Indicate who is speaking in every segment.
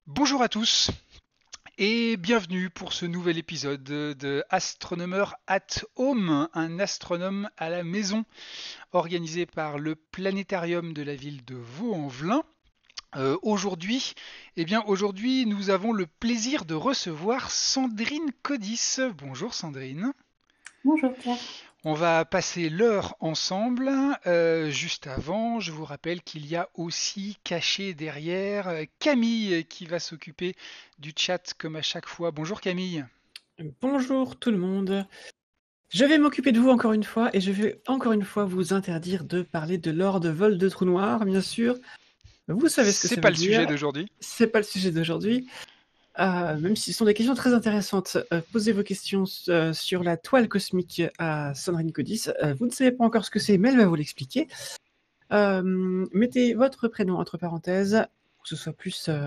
Speaker 1: Bonjour à tous et bienvenue pour ce nouvel épisode de Astronomer at Home, un astronome à la maison, organisé par le planétarium de la ville de Vaux-en-Velin. Aujourd'hui, aujourd'hui, nous avons le plaisir de recevoir Sandrine Codis. Bonjour Sandrine.
Speaker 2: Bonjour Pierre.
Speaker 1: On va passer l'heure ensemble. Juste avant, je vous rappelle qu'il y a aussi caché derrière Camille qui va s'occuper du chat comme à chaque fois. Bonjour Camille.
Speaker 3: Bonjour tout le monde. Je vais m'occuper de vous encore une fois et je vais encore une fois vous interdire de parler de l'or de vol de trou noir, bien sûr. Vous savez ce que
Speaker 1: C'est
Speaker 3: ça
Speaker 1: pas
Speaker 3: veut
Speaker 1: le sujet
Speaker 3: dire.
Speaker 1: d'aujourd'hui.
Speaker 3: C'est pas le sujet d'aujourd'hui. Même si ce sont des questions très intéressantes, posez vos questions sur la toile cosmique à Sandrine Codis. Vous ne savez pas encore ce que c'est, mais elle va vous l'expliquer. Mettez votre prénom entre parenthèses, pour que ce soit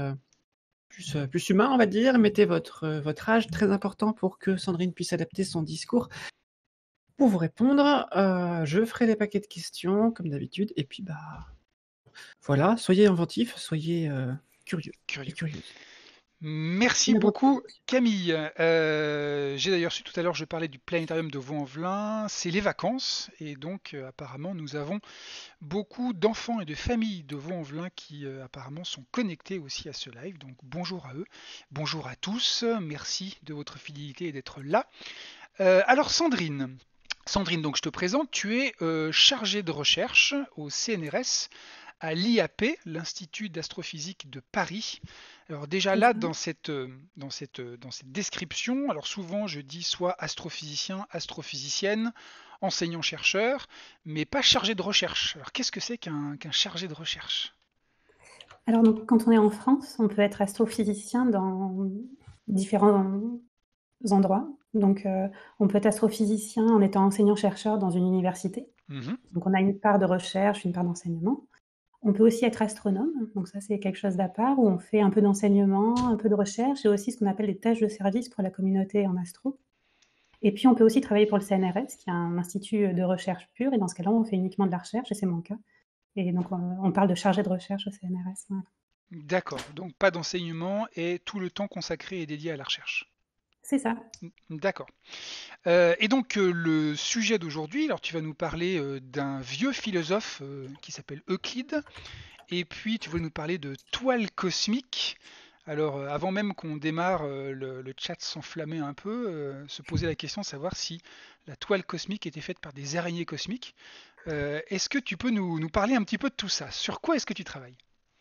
Speaker 3: plus humain, on va dire. Mettez votre âge, très important pour que Sandrine puisse adapter son discours pour vous répondre. Je ferai les paquets de questions, comme d'habitude, et puis voilà, soyez inventifs, soyez curieux et
Speaker 1: Curieux.
Speaker 3: curieuses.
Speaker 1: Merci
Speaker 3: Ne beaucoup
Speaker 1: beaucoup
Speaker 3: d'émotions.
Speaker 1: Camille. J'ai d'ailleurs su tout à l'heure, je parlais du planétarium de Vaux-en-Velin. C'est les vacances et donc apparemment nous avons beaucoup d'enfants et de familles de Vaux-en-Velin qui apparemment sont connectés aussi à ce live. Donc bonjour à eux, bonjour à tous, merci de votre fidélité et d'être là. Alors Sandrine, donc je te présente, tu es chargée de recherche au CNRS à l'IAP, l'Institut d'astrophysique de Paris. Alors déjà
Speaker 2: C'est
Speaker 1: là,
Speaker 2: ça.
Speaker 1: dans cette description, alors souvent je dis soit astrophysicien, astrophysicienne, enseignant-chercheur, mais pas chargé de recherche. Alors qu'est-ce que c'est qu'un chargé de recherche?
Speaker 2: Alors donc, quand on est en France, on peut être astrophysicien dans différents endroits. Donc, on peut être astrophysicien en étant enseignant-chercheur dans une université.
Speaker 1: Mhm.
Speaker 2: Donc, on a une part de recherche, une part d'enseignement. On peut aussi être astronome. Donc ça, c'est quelque chose d'à part où on fait un peu d'enseignement, un peu de recherche et aussi ce qu'on appelle des tâches de service pour la communauté en astro. Et puis, on peut aussi travailler pour le CNRS, qui est un institut de recherche pure. Et dans ce cas-là, on fait uniquement de la recherche et c'est mon cas. Et donc, on parle de chargé de recherche au CNRS. Voilà.
Speaker 1: D'accord, donc pas d'enseignement et tout le temps consacré est dédié à la recherche.
Speaker 2: C'est ça.
Speaker 1: D'accord. Et donc le sujet d'aujourd'hui, alors tu vas nous parler d'un vieux philosophe qui s'appelle Euclide, et puis tu vas nous parler de toile cosmique. Alors avant même qu'on démarre, le chat s'enflammait un peu, se posait la question de savoir si la toile cosmique était faite par des araignées cosmiques. Est-ce que tu peux nous parler un petit peu de tout ça? Sur quoi est-ce que tu travailles?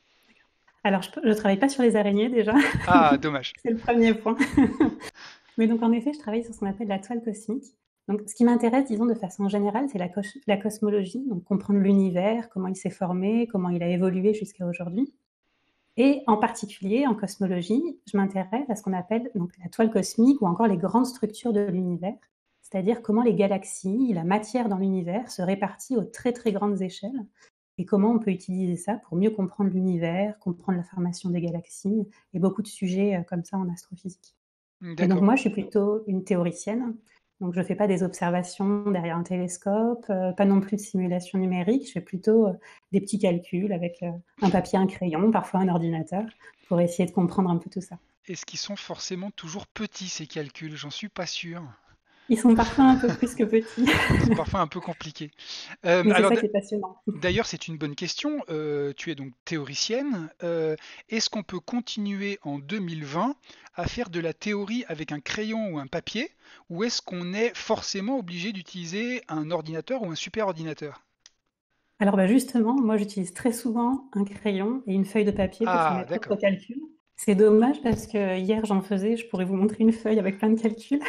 Speaker 2: Alors, je ne travaille pas sur les araignées déjà.
Speaker 1: Ah, dommage.
Speaker 2: C'est le premier point. Mais donc, en effet, je travaille sur ce qu'on appelle la toile cosmique. Donc, ce qui m'intéresse, disons, de façon générale, c'est la cosmologie, donc comprendre l'univers, comment il s'est formé, comment il a évolué jusqu'à aujourd'hui. Et en particulier, en cosmologie, je m'intéresse à ce qu'on appelle donc, la toile cosmique ou encore les grandes structures de l'univers, c'est-à-dire comment les galaxies, la matière dans l'univers se répartit aux très très grandes échelles et comment on peut utiliser ça pour mieux comprendre l'univers, comprendre la formation des galaxies et beaucoup de sujets comme ça en astrophysique. Et donc
Speaker 1: D'accord.
Speaker 2: moi, je suis plutôt une théoricienne. Donc je ne fais pas des observations derrière un télescope, pas non plus de simulation numérique. Je fais plutôt des petits calculs avec un papier, un crayon, parfois un ordinateur, pour essayer de comprendre un peu tout ça.
Speaker 1: Est-ce qu'ils sont forcément toujours petits ces calculs? J'en suis pas sûr.
Speaker 2: Ils sont parfois un peu plus que petits,
Speaker 1: Ils sont parfois un peu compliqués.
Speaker 2: mais c'est
Speaker 1: Alors
Speaker 2: ça qui est passionnant.
Speaker 1: d'ailleurs, c'est une bonne question. Tu es donc théoricienne. Est-ce qu'on peut continuer en 2020 à faire de la théorie avec un crayon ou un papier, ou est-ce qu'on est forcément obligé d'utiliser un ordinateur ou un superordinateur?
Speaker 2: Alors bah justement, moi j'utilise très souvent un crayon et une feuille de papier pour faire
Speaker 1: Ah,
Speaker 2: mes propres
Speaker 1: d'accord.
Speaker 2: calculs. C'est dommage parce que hier j'en faisais, je pourrais vous montrer une feuille avec plein de calculs.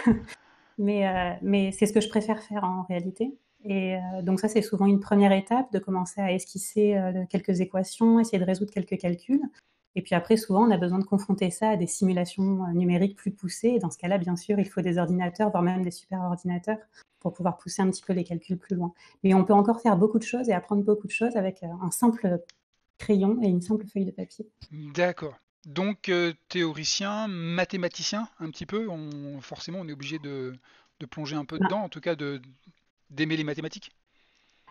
Speaker 2: Mais c'est ce que je préfère faire en réalité. Et donc ça, c'est souvent une première étape de commencer à esquisser quelques équations, essayer de résoudre quelques calculs. Et puis après, souvent, on a besoin de confronter ça à des simulations numériques plus poussées. Et dans ce cas-là, bien sûr, il faut des ordinateurs, voire même des superordinateurs, pour pouvoir pousser un petit peu les calculs plus loin. Mais on peut encore faire beaucoup de choses et apprendre beaucoup de choses avec un simple crayon et une simple feuille de papier.
Speaker 1: D'accord. Donc, théoricien, mathématicien, un petit peu, forcément, on est obligé de plonger un peu
Speaker 2: Ben,
Speaker 1: dedans, en tout cas d'aimer les mathématiques.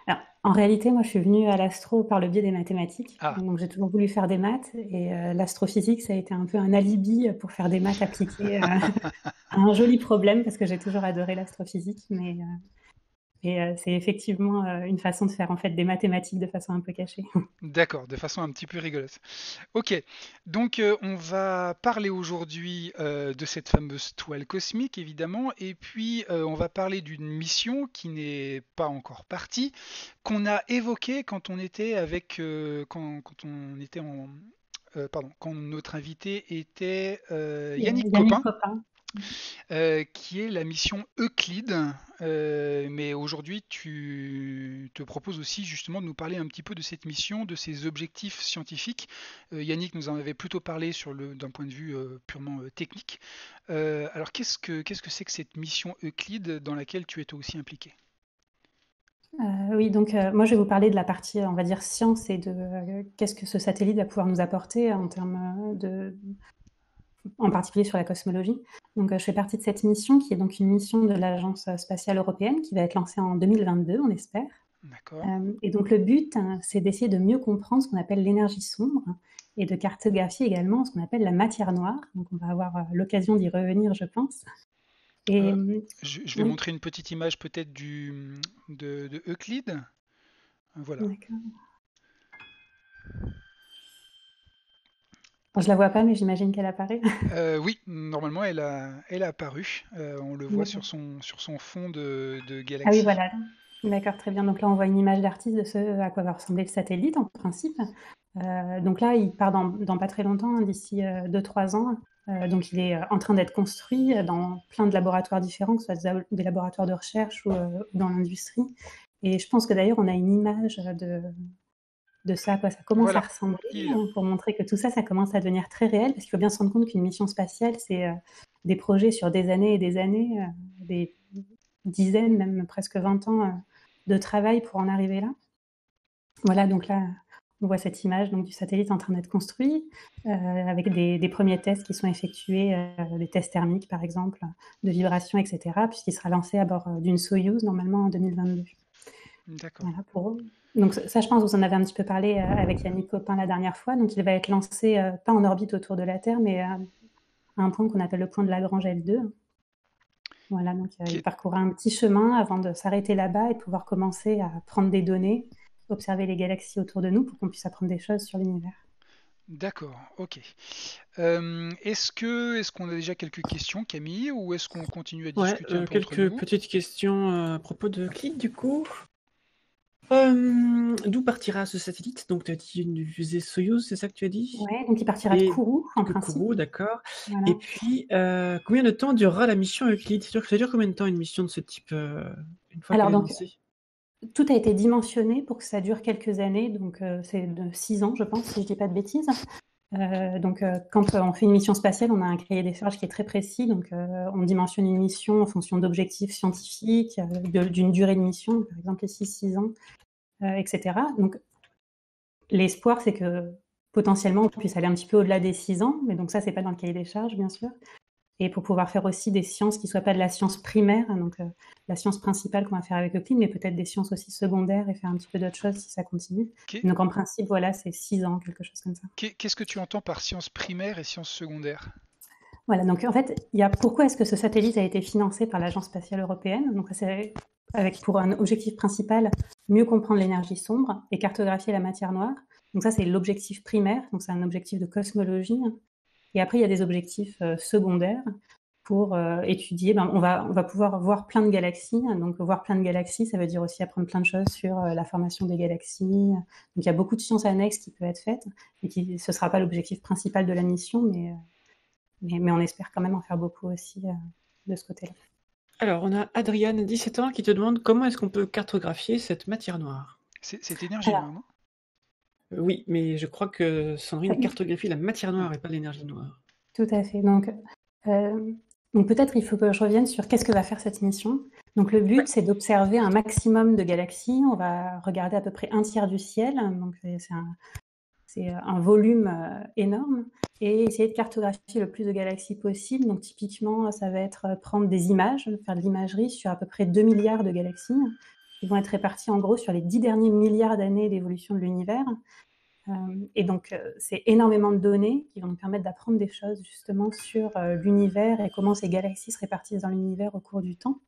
Speaker 2: Alors, en réalité, moi, je suis venue à l'astro par le biais des mathématiques.
Speaker 1: Ah,
Speaker 2: Donc, j'ai toujours voulu faire des maths et l'astrophysique, ça a été un peu un alibi pour faire des maths appliquées à un joli problème parce que j'ai toujours adoré l'astrophysique. Mais c'est effectivement une façon de faire en fait des mathématiques de façon un peu cachée.
Speaker 1: d'accord, de façon un petit peu rigolote. Ok, donc on va parler aujourd'hui de cette fameuse toile cosmique, évidemment, et puis on va parler d'une mission qui n'est pas encore partie, qu'on a évoquée quand on était avec, quand on était en, pardon, quand notre invité était Yannick
Speaker 2: Yannick
Speaker 1: Copin,
Speaker 2: Copin.
Speaker 1: qui est la mission Euclide. Mais aujourd'hui, tu te proposes aussi justement de nous parler un petit peu de cette mission, de ses objectifs scientifiques. Yannick nous en avait plutôt parlé d'un point de vue purement technique. Alors qu'est-ce que c'est que cette mission Euclide dans laquelle tu es toi aussi impliqué?
Speaker 2: Oui, donc moi je vais vous parler de la partie, on va dire, science et de qu'est-ce que ce satellite va pouvoir nous apporter en termes en particulier sur la cosmologie. Donc je fais partie de cette mission qui est donc une mission de l'Agence spatiale européenne qui va être lancée en 2022, on espère.
Speaker 1: D'accord.
Speaker 2: Et donc le but, c'est d'essayer de mieux comprendre ce qu'on appelle l'énergie sombre et de cartographier également ce qu'on appelle la matière noire. Donc on va avoir l'occasion d'y revenir, je pense. Et
Speaker 1: Euh, je vais
Speaker 2: oui,
Speaker 1: montrer une petite image peut-être de Euclide. Voilà.
Speaker 2: d'accord. Bon, je la vois pas, mais j'imagine qu'elle apparaît.
Speaker 1: Oui, normalement elle a apparu. On le voit
Speaker 2: D'accord.
Speaker 1: sur son fond de
Speaker 2: Ah oui,
Speaker 1: galaxie.
Speaker 2: voilà. D'accord, très bien. Donc là, on voit une image d'artiste de ce à quoi va ressembler le satellite, en principe. Donc là, il part dans pas très longtemps, hein, d'ici 2-3 ans. Donc il est en train d'être construit dans plein de laboratoires différents, que ce soit des laboratoires de recherche ou dans l'industrie. Et je pense que d'ailleurs, on a une image de ça, à quoi ça commence à
Speaker 1: Voilà,
Speaker 2: ressembler,
Speaker 1: il est là.
Speaker 2: pour montrer que tout ça, ça commence à devenir très réel, parce qu'il faut bien se rendre compte qu'une mission spatiale, c'est des projets sur des années et des années, des dizaines, même presque 20 ans de travail pour en arriver là. Voilà, donc là, on voit cette image donc, du satellite en train d'être construit, avec des premiers tests qui sont effectués, des tests thermiques par exemple, de vibration, etc., puisqu'il sera lancé à bord d'une Soyouz normalement en 2022.
Speaker 1: D'accord.
Speaker 2: Voilà pour eux. Donc ça, je pense, vous en avez un petit peu parlé avec Yannick Copin la dernière fois. Donc il va être lancé pas en orbite autour de la Terre, mais à un point qu'on appelle le point de Lagrange L2. Voilà, donc
Speaker 1: Qui
Speaker 2: il
Speaker 1: est-
Speaker 2: parcourra un petit chemin avant de s'arrêter là-bas et de pouvoir commencer à prendre des données, observer les galaxies autour de nous pour qu'on puisse apprendre des choses sur l'univers.
Speaker 1: D'accord, ok. Est-ce qu'on a déjà quelques questions, Camille, ou est-ce qu'on continue à
Speaker 3: Ouais,
Speaker 1: discuter un peu entre
Speaker 3: quelques
Speaker 1: nous?
Speaker 3: petites questions à propos de Click du coup. D'où partira ce satellite? Donc tu as dit une fusée Soyouz, c'est ça que tu as dit?
Speaker 2: Ouais, donc il partira de
Speaker 3: Et
Speaker 2: Kourou en
Speaker 3: de
Speaker 2: principe.
Speaker 3: Kourou, d'accord.
Speaker 2: Voilà.
Speaker 3: Et puis, combien de temps durera la mission Euclide? Ça dure combien de temps une mission de ce type, une fois
Speaker 2: Alors
Speaker 3: qu'elle est
Speaker 2: donc
Speaker 3: lancée?
Speaker 2: tout a été dimensionné pour que ça dure quelques années, donc c'est de 6 ans, je pense, si je dis pas de bêtises. Donc quand on fait une mission spatiale, on a un cahier des charges qui est très précis, donc on dimensionne une mission en fonction d'objectifs scientifiques, d'une durée de mission, par exemple les 6 ans, etc. Donc l'espoir, c'est que potentiellement on puisse aller un petit peu au-delà des 6 ans, mais donc ça, c'est pas dans le cahier des charges, bien sûr. Et pour pouvoir faire aussi des sciences qui ne soient pas de la science primaire, donc la science principale qu'on va faire avec Euclide, mais peut-être des sciences aussi secondaires et faire un petit peu d'autres choses si ça continue.
Speaker 1: Qu'est-
Speaker 2: Donc en principe, voilà, c'est 6 ans, quelque chose comme ça.
Speaker 1: Qu'est-ce que tu entends par sciences primaires et sciences secondaires?
Speaker 2: Voilà, donc en fait, il y a pourquoi est-ce que ce satellite a été financé par l'Agence spatiale européenne? Donc c'est avec pour un objectif principal mieux comprendre l'énergie sombre et cartographier la matière noire. Donc ça c'est l'objectif primaire, donc c'est un objectif de cosmologie. Et après il y a des objectifs secondaires pour étudier. On va pouvoir voir plein de galaxies. Donc voir plein de galaxies, ça veut dire aussi apprendre plein de choses sur la formation des galaxies. Donc il y a beaucoup de sciences annexes qui peuvent être faites et qui ce sera pas l'objectif principal de la mission, mais on espère quand même en faire beaucoup aussi de ce côté-là.
Speaker 3: Alors, on a Adriane, 17 ans, qui te demande comment est-ce qu'on peut cartographier cette matière noire?
Speaker 1: C'est énergie noire,
Speaker 2: Alors,
Speaker 1: non?
Speaker 3: Oui, mais je crois que
Speaker 2: ça-
Speaker 3: Sandrine cartographie la matière
Speaker 1: Ah,
Speaker 3: noire et pas l'énergie noire.
Speaker 2: tout à fait. Donc peut-être il faut que je revienne sur qu'est-ce que va faire cette mission. Donc le but,
Speaker 3: Ouais.
Speaker 2: c'est d'observer un maximum de galaxies. On va regarder à peu près un tiers du ciel. Donc c'est un volume énorme et essayer de cartographier le plus de galaxies possible. Donc typiquement, ça va être prendre des images, faire de l'imagerie sur à peu près 2 milliards de galaxies qui vont être répartis en gros sur les 10 derniers milliards d'années d'évolution de l'univers. Et donc, c'est énormément de données qui vont nous permettre d'apprendre des choses justement sur l'univers et comment ces galaxies se répartissent dans l'univers au cours du temps.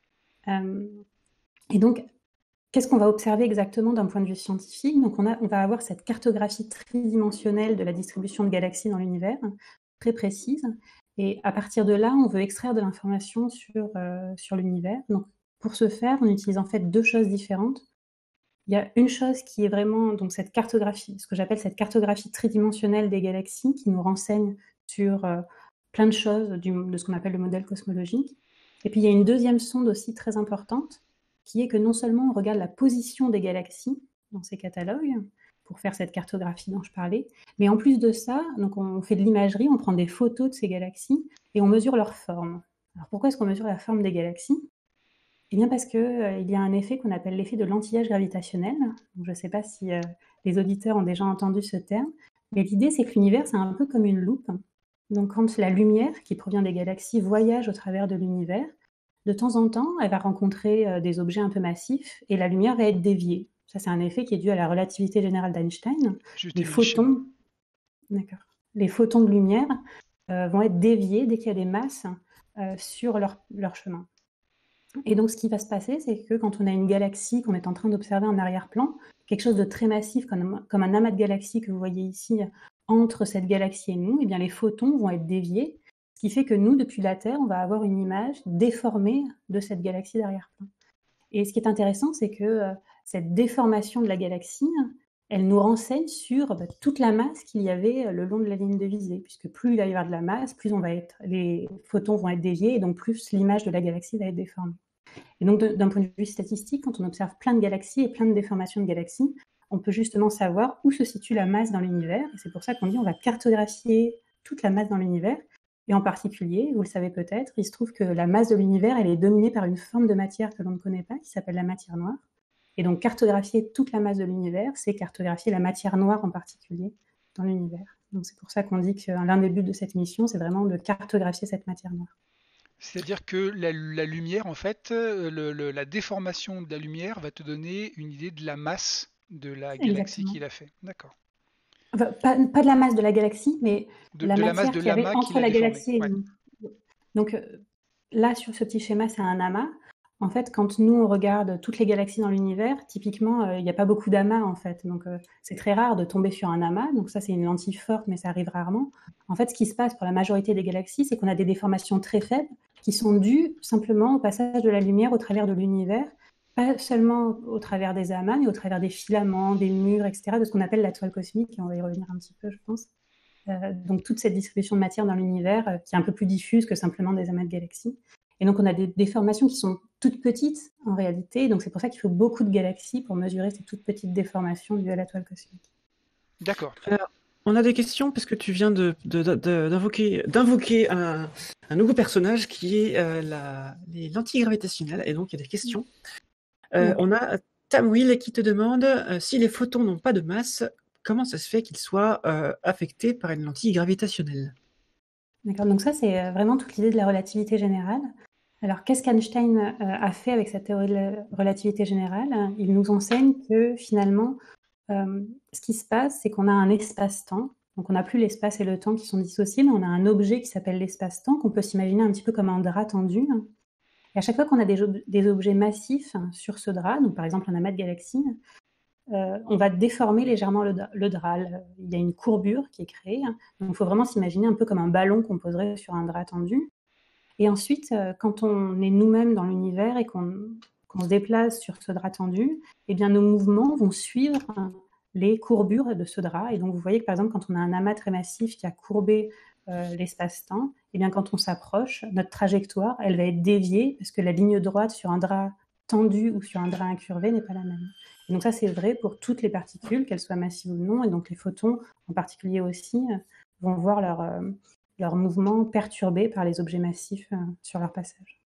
Speaker 2: Et donc, qu'est-ce qu'on va observer exactement d'un point de vue scientifique? Donc, on va avoir cette cartographie tridimensionnelle de la distribution de galaxies dans l'univers, très précise. Et à partir de là, on veut extraire de l'information sur l'univers. Donc, pour ce faire, on utilise en fait deux choses différentes. Il y a une chose qui est vraiment donc cette cartographie, ce que j'appelle cette cartographie tridimensionnelle des galaxies, qui nous renseigne sur plein de choses de ce qu'on appelle le modèle cosmologique. Et puis il y a une deuxième sonde aussi très importante, qui est que non seulement on regarde la position des galaxies dans ces catalogues, pour faire cette cartographie dont je parlais, mais en plus de ça, donc on fait de l'imagerie, on prend des photos de ces galaxies et on mesure leur forme. Alors pourquoi est-ce qu'on mesure la forme des galaxies? Eh bien parce qu'il y a un effet qu'on appelle l'effet de l'anti-âge gravitationnel. Donc, je ne sais pas si les auditeurs ont déjà entendu ce terme, mais l'idée c'est que l'univers c'est un peu comme une loupe. Donc quand la lumière qui provient des galaxies voyage au travers de l'univers, de temps en temps elle va rencontrer des objets un peu massifs et la lumière va être déviée. Ça c'est un effet qui est dû à la relativité générale d'Einstein. Les photons de lumière vont être déviés dès qu'il y a des masses sur leur chemin. Et donc, ce qui va se passer, c'est que quand on a une galaxie qu'on est en train d'observer en arrière-plan, quelque chose de très massif comme un amas de galaxies que vous voyez ici entre cette galaxie et nous, eh bien, les photons vont être déviés, ce qui fait que nous, depuis la Terre, on va avoir une image déformée de cette galaxie d'arrière-plan. Et ce qui est intéressant, c'est que cette déformation de la galaxie, elle nous renseigne sur toute la masse qu'il y avait le long de la ligne de visée, puisque plus il va y avoir de la masse, plus les photons vont être déviés, et donc plus l'image de la galaxie va être déformée. Et donc, d'un point de vue statistique, quand on observe plein de galaxies et plein de déformations de galaxies, on peut justement savoir où se situe la masse dans l'univers, et c'est pour ça qu'on dit on va cartographier toute la masse dans l'univers, et en particulier, vous le savez peut-être, il se trouve que la masse de l'univers, elle est dominée par une forme de matière que l'on ne connaît pas, qui s'appelle la matière noire. Et donc, cartographier toute la masse de l'univers, c'est cartographier la matière noire en particulier dans l'univers. Donc, c'est pour ça qu'on dit que l'un des buts de cette mission, c'est vraiment de cartographier cette matière noire.
Speaker 1: C'est-à-dire que la lumière, en fait, la déformation de la lumière va te donner une idée de la masse de la galaxie qu'il a fait. D'accord.
Speaker 2: Enfin, pas de la masse de la galaxie, mais
Speaker 1: la masse de
Speaker 2: qu'il y avait entre la galaxie et nous. Donc là, sur ce petit schéma, c'est un amas. En fait, quand nous, on regarde toutes les galaxies dans l'univers, typiquement, il n'y a pas beaucoup d'amas, en fait. Donc, c'est très rare de tomber sur un amas. Donc, ça, c'est une lentille forte, mais ça arrive rarement. En fait, ce qui se passe pour la majorité des galaxies, c'est qu'on a des déformations très faibles qui sont dues simplement au passage de la lumière au travers de l'univers, pas seulement au travers des amas, mais au travers des filaments, des murs, etc., de ce qu'on appelle la toile cosmique. Et on va y revenir un petit peu, je pense. Donc, toute cette distribution de matière dans l'univers qui est un peu plus diffuse que simplement des amas de galaxies. Et donc, on a des déformations qui sont toutes petites en réalité. Donc, c'est pour ça qu'il faut beaucoup de galaxies pour mesurer ces toutes petites déformations dues à la toile cosmique.
Speaker 1: D'accord.
Speaker 3: Alors, on a des questions parce que tu viens d'invoquer un nouveau personnage qui est les lentilles gravitationnelles. Et donc, il y a des questions. On a Tamwill qui te demande si les photons n'ont pas de masse, comment ça se fait qu'ils soient affectés par une lentille gravitationnelle?
Speaker 2: D'accord, donc ça, c'est vraiment toute l'idée de la relativité générale. Alors, qu'est-ce qu'Einstein a fait avec cette théorie de la relativité générale? Il nous enseigne que finalement, ce qui se passe, c'est qu'on a un espace-temps. Donc, on n'a plus l'espace et le temps qui sont dissociés, mais on a un objet qui s'appelle l'espace-temps, qu'on peut s'imaginer un petit peu comme un drap tendu. Et à chaque fois qu'on a des objets massifs sur ce drap, donc par exemple un amas de galaxies, on va déformer légèrement le drap. Il y a une courbure qui est créée. Donc, il faut vraiment s'imaginer un peu comme un ballon qu'on poserait sur un drap tendu. Et ensuite, quand on est nous-mêmes dans l'univers et qu'on se déplace sur ce drap tendu, eh bien, nos mouvements vont suivre les courbures de ce drap. Et donc, vous voyez que, par exemple, quand on a un amas très massif qui a courbé l'espace-temps, eh bien, quand on s'approche, notre trajectoire, elle va être déviée parce que la ligne droite sur un drap tendu ou sur un drap incurvé n'est pas la même. Et donc ça, c'est vrai pour toutes les particules, qu'elles soient massives ou non. Et donc, les photons, en particulier aussi, vont voir leur mouvement perturbé par les objets massifs sur leur passage.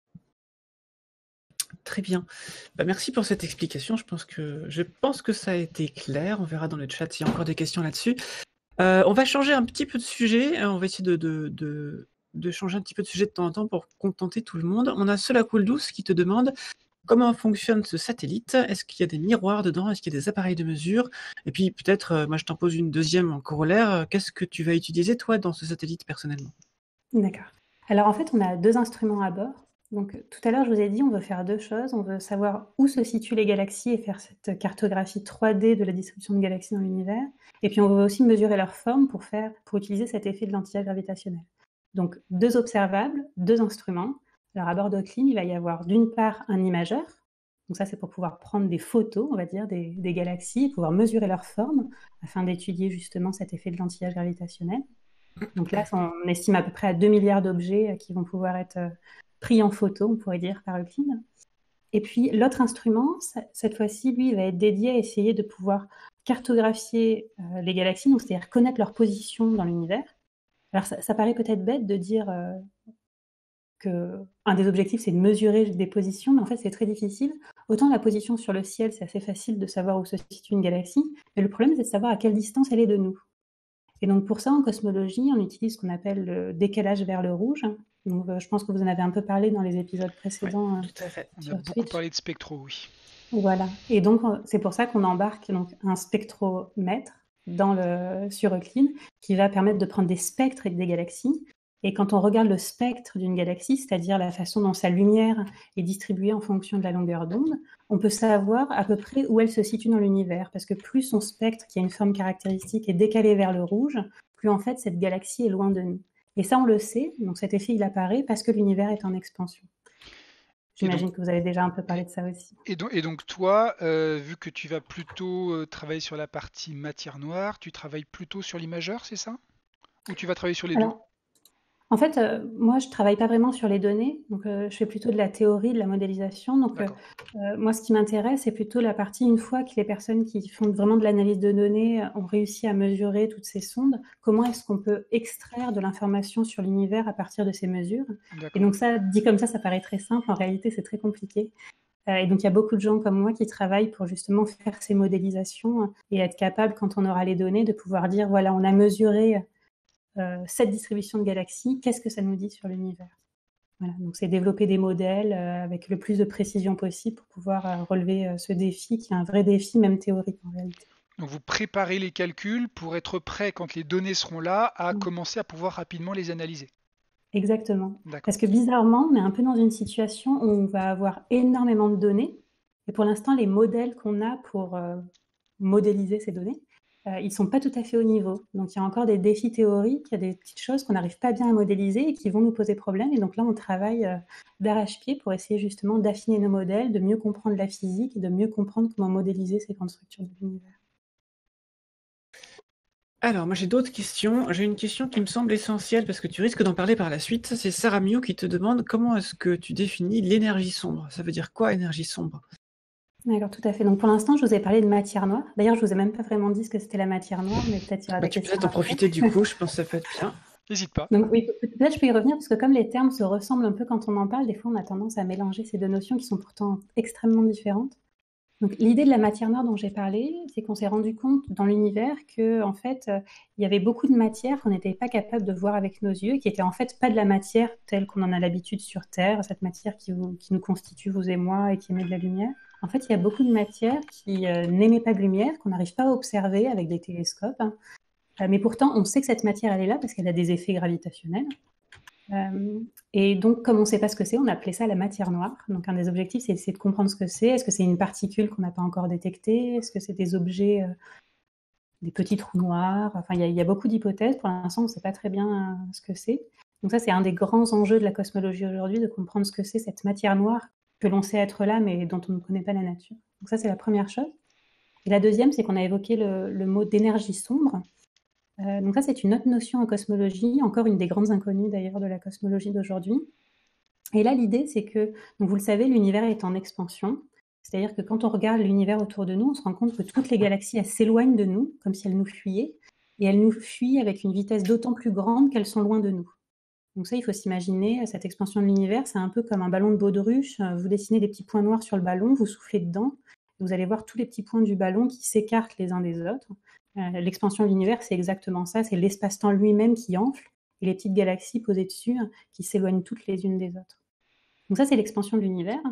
Speaker 3: Très bien. Merci pour cette explication. Je pense que ça a été clair. On verra dans le chat s'il y a encore des questions là-dessus. On va changer un petit peu de sujet. On va essayer de changer un petit peu de sujet de temps en temps pour contenter tout le monde. On a Sola Cool Douce qui te demande comment fonctionne ce satellite? Est-ce qu'il y a des miroirs dedans? Est-ce qu'il y a des appareils de mesure? Et puis peut-être, moi je t'en pose une deuxième en corollaire, qu'est-ce que tu vas utiliser toi dans ce satellite personnellement?
Speaker 2: D'accord. Alors en fait, on a 2 instruments à bord. Donc tout à l'heure, je vous ai dit, on veut faire 2 choses. On veut savoir où se situent les galaxies et faire cette cartographie 3D de la distribution de galaxies dans l'univers. Et puis on veut aussi mesurer leur forme pour utiliser cet effet de l'anti-age gravitationnel. Donc 2 observables, 2 instruments. Alors à bord d'Oclean, il va y avoir d'une part un imageur. Donc ça, c'est pour pouvoir prendre des photos, on va dire, des galaxies, et pouvoir mesurer leur forme afin d'étudier justement cet effet de l'anti-age gravitationnel. Donc là, on estime à peu près à 2 milliards d'objets qui vont pouvoir être pris en photo, on pourrait dire, par Euclide. Et puis l'autre instrument, cette fois-ci, lui, va être dédié à essayer de pouvoir cartographier les galaxies, donc c'est-à-dire connaître leur position dans l'univers. Alors ça paraît peut-être bête de dire qu'un des objectifs, c'est de mesurer des positions, mais en fait, c'est très difficile. Autant la position sur le ciel, c'est assez facile de savoir où se situe une galaxie, mais le problème, c'est de savoir à quelle distance elle est de nous. Et donc pour ça, en cosmologie, on utilise ce qu'on appelle le décalage vers le rouge. Donc, je pense que vous en avez un peu parlé dans les épisodes précédents
Speaker 3: Tout à fait.
Speaker 1: On a
Speaker 2: sur
Speaker 1: beaucoup
Speaker 2: Twitch.
Speaker 1: parlé de spectro, oui.
Speaker 2: Voilà. Et donc c'est pour ça qu'on embarque donc un spectromètre sur Euclid qui va permettre de prendre des spectres des galaxies. Et quand on regarde le spectre d'une galaxie, c'est-à-dire la façon dont sa lumière est distribuée en fonction de la longueur d'onde, on peut savoir à peu près où elle se situe dans l'univers. Parce que plus son spectre, qui a une forme caractéristique, est décalé vers le rouge, plus en fait cette galaxie est loin de nous. Et ça, on le sait. Donc cet effet, il apparaît parce que l'univers est en expansion. J'imagine que vous avez déjà un peu parlé de ça aussi.
Speaker 1: Et donc toi, vu que tu vas plutôt travailler sur la partie matière noire, tu travailles plutôt sur l'imageur, c'est ça? Ou tu vas travailler sur les deux?
Speaker 2: Alors, en fait, moi, je travaille pas vraiment sur les données, donc je fais plutôt de la théorie, de la modélisation. Donc,
Speaker 1: D'accord.
Speaker 2: moi, ce qui m'intéresse, c'est plutôt la partie, une fois que les personnes qui font vraiment de l'analyse de données ont réussi à mesurer toutes ces sondes, comment est-ce qu'on peut extraire de l'information sur l'univers à partir de ces mesures? Et
Speaker 1: D'accord.
Speaker 2: donc ça, dit comme ça paraît très simple. En réalité, c'est très compliqué. Et donc, il y a beaucoup de gens comme moi qui travaillent pour justement faire ces modélisations et être capable, quand on aura les données, de pouvoir dire, voilà, on a mesuré cette distribution de galaxies, qu'est-ce que ça nous dit sur l'univers? Voilà, donc c'est développer des modèles avec le plus de précision possible pour pouvoir relever ce défi, qui est un vrai défi, même théorique en réalité.
Speaker 1: Donc vous préparez les calculs pour être prêt quand les données seront là à
Speaker 2: Mm.
Speaker 1: commencer à pouvoir rapidement les analyser.
Speaker 2: Exactement.
Speaker 1: D'accord.
Speaker 2: Parce que bizarrement, on est un peu dans une situation où on va avoir énormément de données. Et pour l'instant, les modèles qu'on a pour modéliser ces données, ils ne sont pas tout à fait au niveau. Donc, il y a encore des défis théoriques, il y a des petites choses qu'on n'arrive pas bien à modéliser et qui vont nous poser problème. Et donc là, on travaille d'arrache-pied pour essayer justement d'affiner nos modèles, de mieux comprendre la physique et de mieux comprendre comment modéliser ces grandes structures de l'univers.
Speaker 3: Alors, moi j'ai d'autres questions. J'ai une question qui me semble essentielle parce que tu risques d'en parler par la suite. C'est Sarah Miu qui te demande comment est-ce que tu définis l'énergie sombre? Ça veut dire quoi, énergie sombre?
Speaker 2: D'accord, tout à fait. Donc pour l'instant, je vous ai parlé de matière noire. D'ailleurs, je vous ai même pas vraiment dit ce que c'était la matière noire, mais peut-être il y aura des
Speaker 3: Tu peux
Speaker 2: questions
Speaker 3: peut-être en
Speaker 2: après.
Speaker 3: profiter du coup, je pense que ça peut être bien.
Speaker 1: N'hésite pas.
Speaker 2: Donc oui, peut-être je peux y revenir parce que comme les termes se ressemblent un peu quand on en parle, des fois on a tendance à mélanger ces deux notions qui sont pourtant extrêmement différentes. Donc l'idée de la matière noire dont j'ai parlé, c'est qu'on s'est rendu compte dans l'univers que en fait, il y avait beaucoup de matière qu'on n'était pas capable de voir avec nos yeux, qui était en fait pas de la matière telle qu'on en a l'habitude sur Terre, cette matière qui nous constitue, vous et moi, et qui émet de la lumière. En fait, il y a beaucoup de matière qui n'émet pas de lumière, qu'on n'arrive pas à observer avec des télescopes, hein. Mais pourtant, on sait que cette matière, elle est là parce qu'elle a des effets gravitationnels. Et donc, comme on ne sait pas ce que c'est, on a appelé ça la matière noire. Donc, un des objectifs, c'est d'essayer de comprendre ce que c'est. Est-ce que c'est une particule qu'on n'a pas encore détectée? Est-ce que c'est des objets, des petits trous noirs? Enfin, il y a beaucoup d'hypothèses. Pour l'instant, on ne sait pas très bien ce que c'est. Donc ça, c'est un des grands enjeux de la cosmologie aujourd'hui, de comprendre ce que c'est cette matière noire que l'on sait être là, mais dont on ne connaît pas la nature. Donc ça, c'est la première chose. Et la deuxième, c'est qu'on a évoqué le mot d'énergie sombre. Donc ça, c'est une autre notion en cosmologie, encore une des grandes inconnues d'ailleurs de la cosmologie d'aujourd'hui. Et là, l'idée, c'est que, donc vous le savez, l'univers est en expansion. C'est-à-dire que quand on regarde l'univers autour de nous, on se rend compte que toutes les galaxies, elles s'éloignent de nous, comme si elles nous fuyaient. Et elles nous fuient avec une vitesse d'autant plus grande qu'elles sont loin de nous. Donc ça, il faut s'imaginer, cette expansion de l'univers, c'est un peu comme un ballon de baudruche. Vous dessinez des petits points noirs sur le ballon, vous soufflez dedans, et vous allez voir tous les petits points du ballon qui s'écartent les uns des autres. L'expansion de l'univers, c'est exactement ça, c'est l'espace-temps lui-même qui enfle, et les petites galaxies posées dessus qui s'éloignent toutes les unes des autres. Donc ça, c'est l'expansion de l'univers.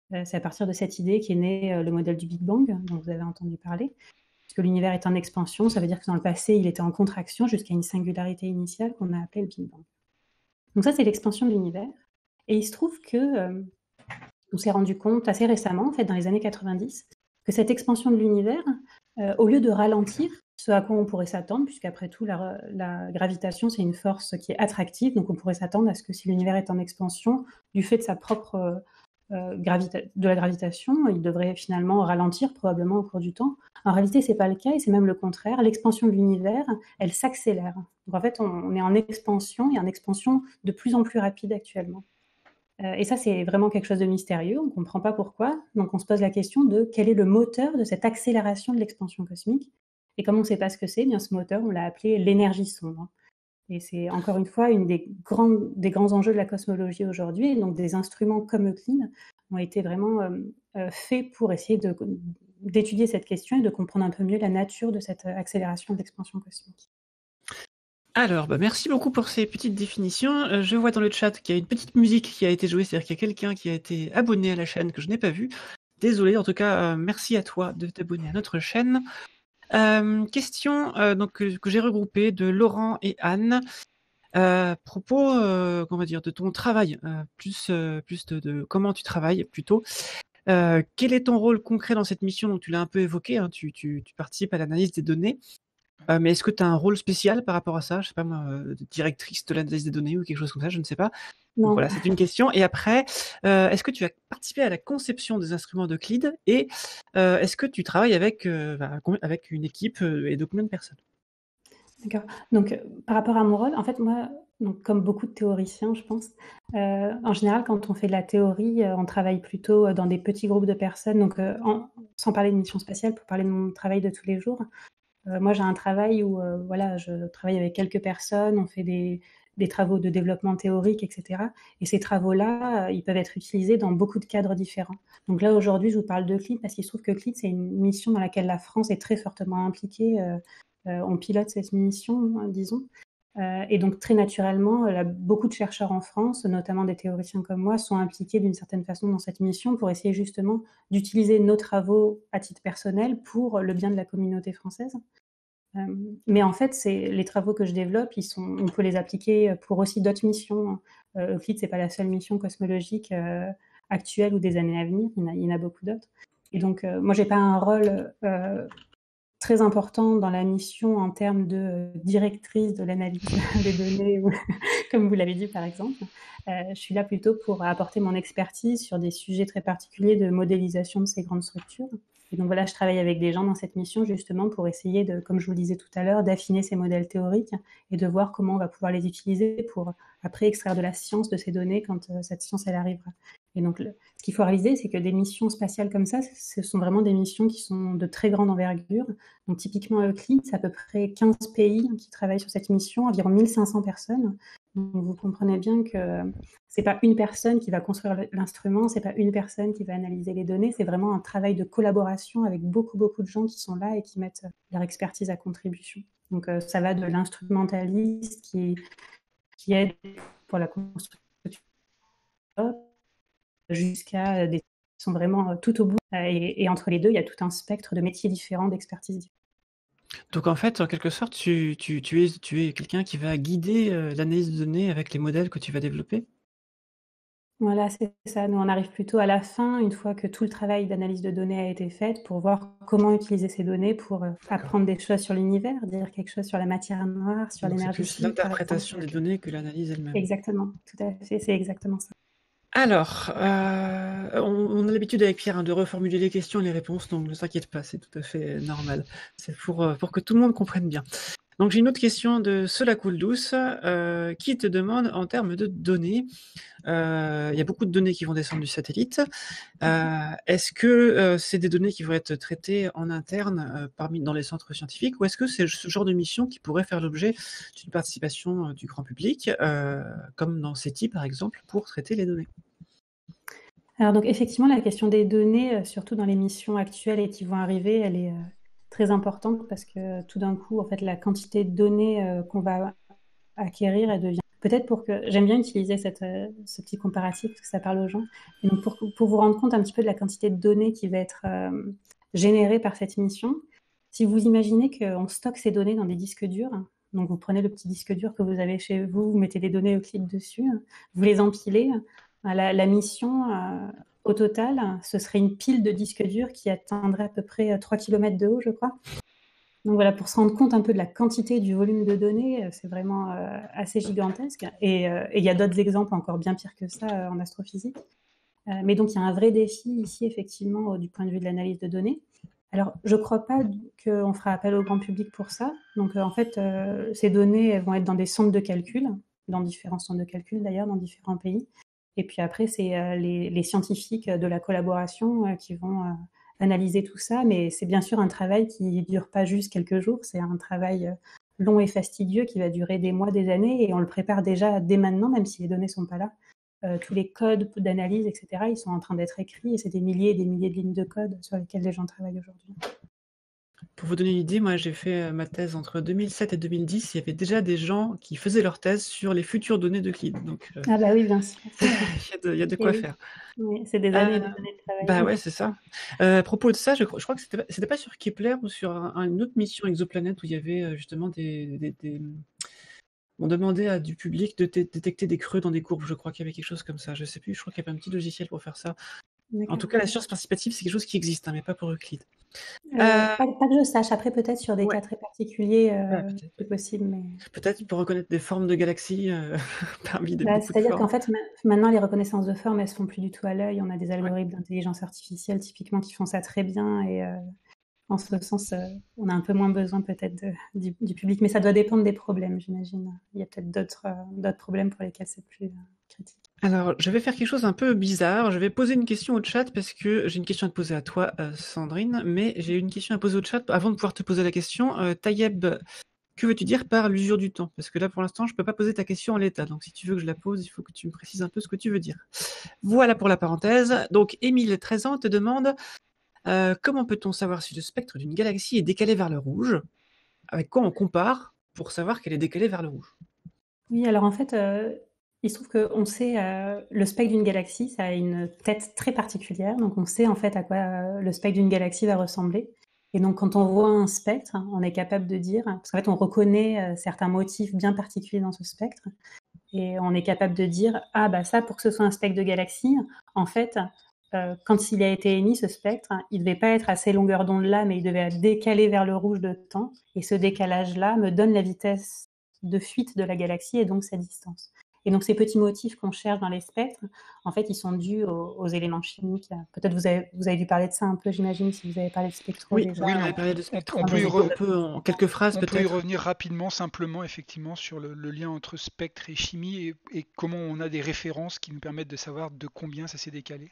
Speaker 2: C'est à partir de cette idée qu'est né le modèle du Big Bang, dont vous avez entendu parler. Parce que l'univers est en expansion, ça veut dire que dans le passé, il était en contraction jusqu'à une singularité initiale qu'on a appelée le Big Bang. Donc ça, c'est l'expansion de l'univers. Et il se trouve que on s'est rendu compte assez récemment, en fait, dans les années 90, que cette expansion de l'univers, au lieu de ralentir, ce à quoi on pourrait s'attendre, puisqu'après tout, la gravitation, c'est une force qui est attractive, donc on pourrait s'attendre à ce que si l'univers est en expansion, du fait de sa propre de la gravitation, il devrait finalement ralentir probablement au cours du temps. En réalité, c'est pas le cas et c'est même le contraire. L'expansion de l'univers, elle s'accélère. Donc en fait, on est en expansion et en expansion de plus en plus rapide actuellement. Et ça, c'est vraiment quelque chose de mystérieux. On ne comprend pas pourquoi. Donc on se pose la question de quel est le moteur de cette accélération de l'expansion cosmique. Et comme on ne sait pas ce que c'est, eh bien ce moteur, on l'a appelé l'énergie sombre. Et c'est encore une fois une des grands enjeux de la cosmologie aujourd'hui. Et donc des instruments comme Euclide ont été vraiment faits pour essayer d'étudier cette question et de comprendre un peu mieux la nature de cette accélération de l'expansion cosmique.
Speaker 3: Alors, merci beaucoup pour ces petites définitions. Je vois dans le chat qu'il y a une petite musique qui a été jouée, c'est-à-dire qu'il y a quelqu'un qui a été abonné à la chaîne que je n'ai pas vu. Désolé, en tout cas, merci à toi de t'abonner à notre chaîne. Question donc, que j'ai regroupée de Laurent et Anne. Propos, comment dire, de ton travail, plus de comment tu travailles plutôt. Quel est ton rôle concret dans cette mission? Donc, tu l'as un peu évoqué, hein, tu participes à l'analyse des données. Mais est-ce que tu as un rôle spécial par rapport à ça? Je sais pas moi, directrice de l'analyse des données ou quelque chose comme ça, je ne sais pas. Donc
Speaker 2: Non.
Speaker 3: voilà, c'est une question. Et après, est-ce que tu as participé à la conception des instruments d'Euclide? Et est-ce que tu travailles avec une équipe et de combien de personnes?
Speaker 2: D'accord. Donc, par rapport à mon rôle, en fait, moi, donc, comme beaucoup de théoriciens, je pense, en général, quand on fait de la théorie, on travaille plutôt dans des petits groupes de personnes. Donc, sans parler de mission spatiale, pour parler de mon travail de tous les jours, moi, j'ai un travail où voilà, je travaille avec quelques personnes, on fait des travaux de développement théorique, etc. Et ces travaux-là, ils peuvent être utilisés dans beaucoup de cadres différents. Donc là, aujourd'hui, je vous parle d'Euclide parce qu'il se trouve que Euclide, c'est une mission dans laquelle la France est très fortement impliquée. On pilote cette mission, hein, disons. Et donc, très naturellement, beaucoup de chercheurs en France, notamment des théoriciens comme moi, sont impliqués d'une certaine façon dans cette mission pour essayer justement d'utiliser nos travaux à titre personnel pour le bien de la communauté française. Mais en fait, les travaux que je développe, on peut les appliquer pour aussi d'autres missions. Euclide, ce n'est pas la seule mission cosmologique actuelle ou des années à venir, il y en a beaucoup d'autres. Et donc, moi, je n'ai pas un rôle très important dans la mission en termes de directrice de l'analyse des données, comme vous l'avez dit par exemple. Je suis là plutôt pour apporter mon expertise sur des sujets très particuliers de modélisation de ces grandes structures. Et donc voilà, je travaille avec des gens dans cette mission justement pour essayer de, comme je vous le disais tout à l'heure, d'affiner ces modèles théoriques et de voir comment on va pouvoir les utiliser pour après extraire de la science de ces données quand cette science elle arrivera. Et donc, ce qu'il faut réaliser, c'est que des missions spatiales comme ça, ce sont vraiment des missions qui sont de très grande envergure. Donc, typiquement, Euclide, c'est à peu près 15 pays qui travaillent sur cette mission, environ 1500 personnes. Donc, vous comprenez bien que c'est pas une personne qui va construire l'instrument, c'est pas une personne qui va analyser les données, c'est vraiment un travail de collaboration avec beaucoup de gens qui sont là et qui mettent leur expertise à contribution. Donc, ça va de l'instrumentaliste qui aide pour la construction jusqu'à des qui sont vraiment tout au bout. Et entre les deux, il y a tout un spectre de métiers différents, d'expertise différentes.
Speaker 3: Donc en fait, en quelque sorte, tu es quelqu'un qui va guider l'analyse de données avec les modèles que tu vas développer?
Speaker 2: Voilà, c'est ça. Nous, on arrive plutôt à la fin, une fois que tout le travail d'analyse de données a été fait, pour voir comment utiliser ces données pour apprendre des choses sur l'univers, dire quelque chose sur la matière noire, sur l'énergie.
Speaker 3: C'est plus l'interprétation des données que l'analyse elle-même.
Speaker 2: Exactement, tout à fait, c'est exactement ça.
Speaker 3: Alors, on a l'habitude avec Pierre de reformuler les questions et les réponses, donc ne t'inquiète pas, c'est tout à fait normal. C'est pour que tout le monde comprenne bien. Donc j'ai une autre question de Cela coule douce qui te demande en termes de données. Il y a beaucoup de données qui vont descendre du satellite. Est-ce que c'est des données qui vont être traitées en interne dans les centres scientifiques, ou est-ce que c'est ce genre de mission qui pourrait faire l'objet d'une participation du grand public, comme dans SETI par exemple, pour traiter les données?
Speaker 2: Alors donc effectivement, la question des données, surtout dans les missions actuelles et qui vont arriver, elle est très importante parce que tout d'un coup, en fait, la quantité de données qu'on va acquérir, elle devient peut-être j'aime bien utiliser ce petit comparatif parce que ça parle aux gens. Et donc pour vous rendre compte un petit peu de la quantité de données qui va être générée par cette mission, si vous imaginez qu'on stocke ces données dans des disques durs, donc vous prenez le petit disque dur que vous avez chez vous, vous mettez les données Euclid dessus, vous les empilez, la mission, au total, ce serait une pile de disques durs qui atteindrait à peu près 3 km de haut, je crois. Donc voilà, pour se rendre compte un peu de la quantité du volume de données, c'est vraiment assez gigantesque. Et il y a d'autres exemples encore bien pires que ça en astrophysique. Mais donc il y a un vrai défi ici, effectivement, du point de vue de l'analyse de données. Alors, je ne crois pas qu'on fera appel au grand public pour ça. Donc, en fait, ces données elles vont être dans des centres de calcul, dans différents centres de calcul d'ailleurs, dans différents pays. Et puis après, c'est les scientifiques de la collaboration qui vont analyser tout ça. Mais c'est bien sûr un travail qui ne dure pas juste quelques jours. C'est un travail long et fastidieux qui va durer des mois, des années. Et on le prépare déjà dès maintenant, même si les données ne sont pas là. Tous les codes d'analyse, etc., ils sont en train d'être écrits et c'est des milliers et des milliers de lignes de code sur lesquelles les gens travaillent aujourd'hui.
Speaker 3: Pour vous donner une idée, moi j'ai fait ma thèse entre 2007 et 2010. Il y avait déjà des gens qui faisaient leur thèse sur les futures données d'Euclid. Donc,
Speaker 2: Ah bah oui, bien sûr.
Speaker 3: il y a de quoi faire.
Speaker 2: Oui, c'est des années et des années de travail.
Speaker 3: Bah ouais, c'est ça. À propos de ça, je crois que c'était pas sur Kepler ou sur une autre mission exoplanète où il y avait justement on demandait à du public de détecter des creux dans des courbes. Je crois qu'il y avait quelque chose comme ça. Je sais plus, je crois qu'il y avait un petit logiciel pour faire ça. En tout cas, la science participative, c'est quelque chose qui existe, mais pas pour Euclid.
Speaker 2: Pas que je sache. Après, peut-être sur des
Speaker 3: Ouais.
Speaker 2: cas très particuliers,
Speaker 3: Ouais,
Speaker 2: c'est possible. Mais...
Speaker 3: Peut-être pour reconnaître des formes de galaxies parmi beaucoup de
Speaker 2: C'est-à-dire
Speaker 3: formes.
Speaker 2: qu'en fait, maintenant, les reconnaissances de formes, elles se font plus du tout à l'œil. On a des algorithmes d'intelligence artificielle, typiquement, qui font ça très bien. Et en ce sens, on a un peu moins besoin peut-être du public. Mais ça doit dépendre des problèmes, j'imagine. Il y a peut-être d'autres problèmes pour lesquels c'est plus critique.
Speaker 3: Alors, je vais faire quelque chose un peu bizarre. Je vais poser une question au chat parce que j'ai une question à te poser à toi, Sandrine, mais j'ai une question à poser au chat avant de pouvoir te poser la question. Tayeb, que veux-tu dire par l'usure du temps? Parce que là, pour l'instant, je ne peux pas poser ta question en l'état. Donc, si tu veux que je la pose, il faut que tu me précises un peu ce que tu veux dire. Voilà pour la parenthèse. Donc, Émile, 13 ans, te demande comment peut-on savoir si le spectre d'une galaxie est décalé vers le rouge? Avec quoi on compare pour savoir qu'elle est décalée vers le rouge?
Speaker 2: Oui, alors en fait, il se trouve qu'on sait, le spectre d'une galaxie, ça a une tête très particulière. Donc on sait en fait à quoi le spectre d'une galaxie va ressembler. Et donc quand on voit un spectre, on est capable de dire, parce qu'en fait on reconnaît certains motifs bien particuliers dans ce spectre, et on est capable de dire, ah bah ça, pour que ce soit un spectre de galaxie, en fait, quand il a été émis, ce spectre, il ne devait pas être à ces longueurs d'onde là, mais il devait être décalé vers le rouge de temps. Et ce décalage-là me donne la vitesse de fuite de la galaxie et donc sa distance. Et donc ces petits motifs qu'on cherche dans les spectres, en fait, ils sont dus aux éléments chimiques. Peut-être vous avez dû parler de ça un peu, j'imagine, si vous avez parlé de spectro déjà.
Speaker 3: Oui, on avait parlé de spectro.
Speaker 1: On
Speaker 3: peut en quelques phrases
Speaker 1: on peut y
Speaker 3: peut-être.
Speaker 1: revenir rapidement, simplement, effectivement, sur le lien entre spectre et chimie et comment on a des références qui nous permettent de savoir de combien ça s'est décalé.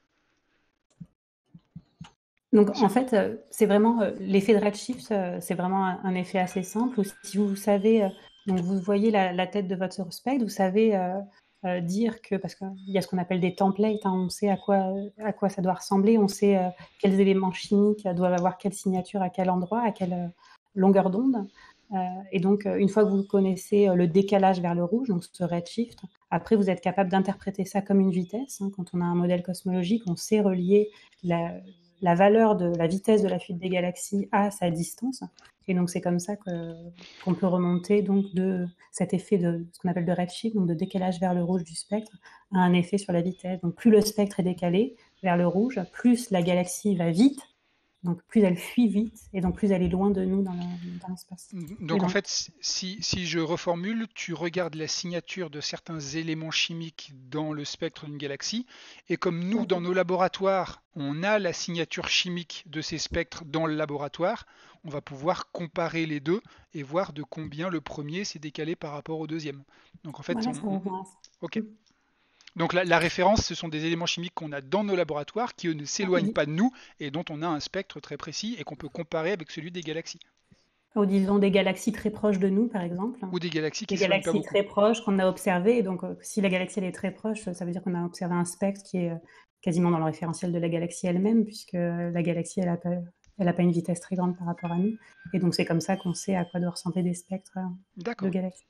Speaker 2: Donc en fait, c'est vraiment l'effet de redshift, c'est vraiment un effet assez simple. Où si vous savez, donc vous voyez la tête de votre spectre, vous savez dire que, parce qu'il y a ce qu'on appelle des templates, on sait à quoi ça doit ressembler, on sait quels éléments chimiques doivent avoir quelle signature à quel endroit, à quelle longueur d'onde. Et donc une fois que vous connaissez le décalage vers le rouge, donc ce redshift, après vous êtes capable d'interpréter ça comme une vitesse. Quand on a un modèle cosmologique, on sait relier la valeur de la vitesse de la fuite des galaxies à sa distance. Et donc, c'est comme ça qu'on peut remonter donc, de cet effet de ce qu'on appelle de redshift, donc de décalage vers le rouge du spectre, à un effet sur la vitesse. Donc, plus le spectre est décalé vers le rouge, plus la galaxie va vite, donc plus elle fuit vite, et donc plus elle est loin de nous dans l'espace.
Speaker 1: Donc en fait, si je reformule, tu regardes la signature de certains éléments chimiques dans le spectre d'une galaxie, et comme nous, dans nos laboratoires, on a la signature chimique de ces spectres dans le laboratoire, on va pouvoir comparer les deux et voir de combien le premier s'est décalé par rapport au deuxième. Donc en fait,
Speaker 2: voilà,
Speaker 1: ok. Donc la référence, ce sont des éléments chimiques qu'on a dans nos laboratoires qui eux ne s'éloignent pas de nous et dont on a un spectre très précis et qu'on peut comparer avec celui des galaxies.
Speaker 2: Ou disons des galaxies très proches de nous, par exemple.
Speaker 1: Ou des galaxies qui
Speaker 2: des galaxies très proches qu'on a observées. Et donc, si la galaxie elle est très proche, ça veut dire qu'on a observé un spectre qui est quasiment dans le référentiel de la galaxie elle-même, puisque la galaxie, elle n'a pas une vitesse très grande par rapport à nous. Et donc, c'est comme ça qu'on sait à quoi doivent ressembler des spectres de galaxies.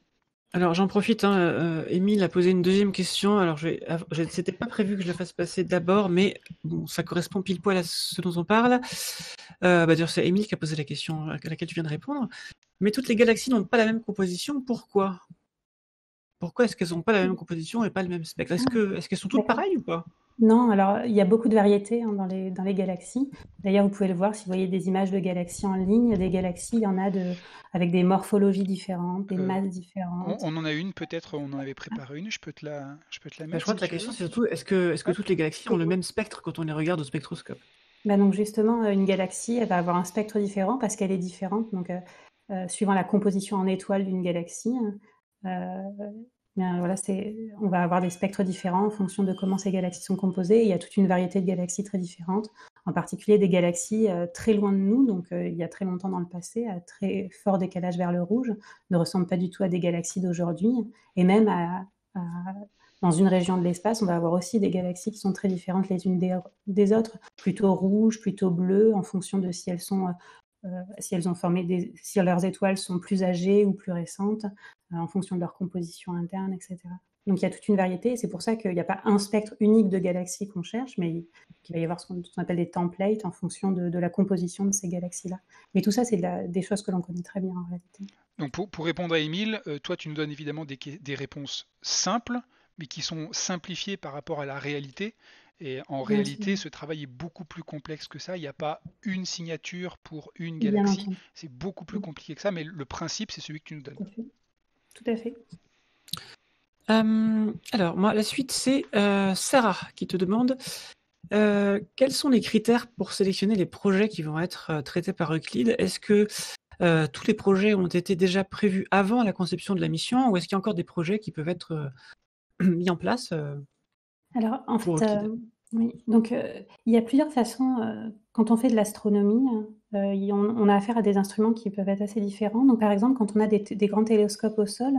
Speaker 3: Alors j'en profite, Émile a posé une deuxième question. Alors c'était pas prévu que je la fasse passer d'abord, mais bon, ça correspond pile poil à ce dont on parle. D'ailleurs, c'est Émile qui a posé la question à laquelle tu viens de répondre. Mais toutes les galaxies n'ont pas la même composition. Pourquoi? Pourquoi est-ce qu'elles n'ont pas la même composition et pas le même spectre? Est-ce qu'elles sont toutes
Speaker 2: D'accord.
Speaker 3: pareilles ou pas?
Speaker 2: Non, alors il y a beaucoup de variétés dans les galaxies. D'ailleurs, vous pouvez le voir si vous voyez des images de galaxies en ligne. Des galaxies, il y en a avec des morphologies différentes, des masses différentes.
Speaker 1: On en a une, peut-être, on en avait préparé une, je peux te la
Speaker 3: Je
Speaker 1: mettre
Speaker 3: crois
Speaker 1: si
Speaker 3: que la
Speaker 1: tu
Speaker 3: question
Speaker 1: veux.
Speaker 3: c'est surtout est-ce que
Speaker 1: Ouais.
Speaker 3: toutes les galaxies ont le même spectre quand on les regarde au spectroscope?
Speaker 2: Donc justement, une galaxie, elle va avoir un spectre différent parce qu'elle est différente. Donc, suivant la composition en étoiles d'une galaxie, euh, voilà, on va avoir des spectres différents en fonction de comment ces galaxies sont composées. Il y a toute une variété de galaxies très différentes, en particulier des galaxies très loin de nous, donc il y a très longtemps dans le passé, à très fort décalage vers le rouge, ne ressemblent pas du tout à des galaxies d'aujourd'hui, et même dans une région de l'espace, on va avoir aussi des galaxies qui sont très différentes les unes des autres, plutôt rouges, plutôt bleues, en fonction de si elles ont formé si leurs étoiles sont plus âgées ou plus récentes, en fonction de leur composition interne, etc. Donc il y a toute une variété, et c'est pour ça qu'il n'y a pas un spectre unique de galaxies qu'on cherche, mais qu'il va y avoir ce qu'on appelle des templates en fonction de la composition de ces galaxies-là. Mais tout ça, c'est des choses que l'on connaît très bien en réalité.
Speaker 1: Donc pour répondre à Émile, toi tu nous donnes évidemment des réponses simples, mais qui sont simplifiées par rapport à la réalité. Et en
Speaker 2: Bien sûr,
Speaker 1: réalité, ce travail est beaucoup plus complexe que ça. Il n'y a pas une signature pour une
Speaker 2: bien
Speaker 1: galaxie.
Speaker 2: entendu.
Speaker 1: C'est beaucoup plus compliqué que ça, mais le principe, c'est celui que tu nous donnes.
Speaker 2: Tout à fait. Tout à fait.
Speaker 3: Alors, moi, la suite, c'est Sarah qui te demande quels sont les critères pour sélectionner les projets qui vont être traités par Euclide? Est-ce que tous les projets ont été déjà prévus avant la conception de la mission, ou est-ce qu'il y a encore des projets qui peuvent être mis en place
Speaker 2: Alors, en
Speaker 3: pour
Speaker 2: fait,
Speaker 3: Euclide?
Speaker 2: oui, donc il y a plusieurs façons, quand on fait de l'astronomie, on a affaire à des instruments qui peuvent être assez différents. Donc, par exemple, quand on a des grands télescopes au sol,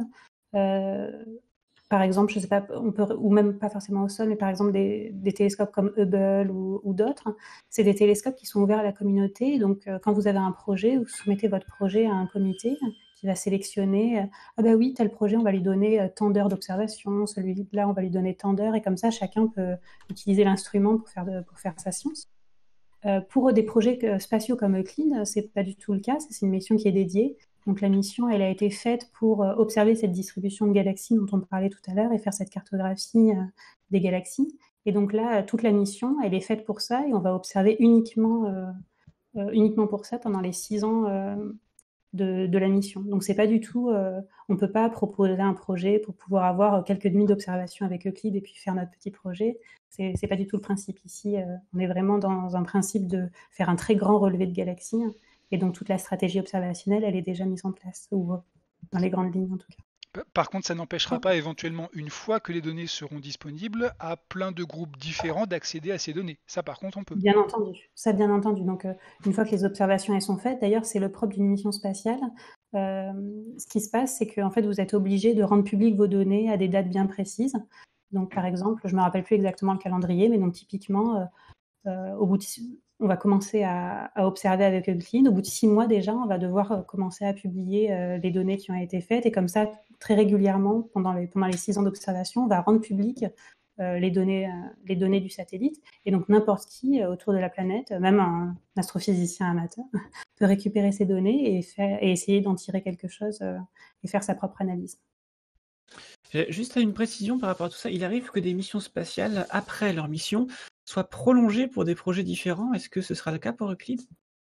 Speaker 2: par exemple, je sais pas, ou même pas forcément au sol, mais par exemple des télescopes comme Hubble ou d'autres, c'est des télescopes qui sont ouverts à la communauté. Donc, quand vous avez un projet, vous soumettez votre projet à un comité qui va sélectionner, ah bah oui, tel projet, on va lui donner tant d'heures d'observation, celui-là, on va lui donner tant d'heures, et comme ça, chacun peut utiliser l'instrument pour faire sa science. Pour des projets spatiaux comme Euclide, c'est pas du tout le cas. C'est une mission qui est dédiée. Donc la mission, elle a été faite pour observer cette distribution de galaxies dont on parlait tout à l'heure et faire cette cartographie des galaxies. Et donc là, toute la mission, elle est faite pour ça, et on va observer uniquement pour ça pendant les 6 ans de la mission. Donc c'est pas du tout, on peut pas proposer un projet pour pouvoir avoir quelques nuits d'observation avec Euclide et puis faire notre petit projet. C'est pas du tout le principe ici. On est vraiment dans un principe de faire un très grand relevé de galaxies, et donc toute la stratégie observationnelle, elle est déjà mise en place, ou dans les grandes lignes en tout cas.
Speaker 1: Par contre, ça n'empêchera pas éventuellement, une fois que les données seront disponibles, à plein de groupes différents d'accéder à ces données. Ça, par contre, on peut.
Speaker 2: Bien entendu, ça bien entendu. Donc, une fois que les observations elles sont faites, d'ailleurs, c'est le propre d'une mission spatiale. Ce qui se passe, c'est qu'en fait, vous êtes obligé de rendre publiques vos données à des dates bien précises. Donc, par exemple, je me rappelle plus exactement le calendrier, mais donc typiquement, on va commencer à observer avec Euclide. Au bout de 6 mois déjà, on va devoir commencer à publier les données qui ont été faites. Et comme ça, très régulièrement, pendant les 6 ans d'observation, on va rendre public les données du satellite. Et donc n'importe qui autour de la planète, même un astrophysicien amateur, peut récupérer ces données et essayer d'en tirer quelque chose et faire sa propre analyse.
Speaker 3: Juste une précision par rapport à tout ça, il arrive que des missions spatiales, après leur mission, soient prolongées pour des projets différents. Est-ce que ce sera le cas pour Euclide?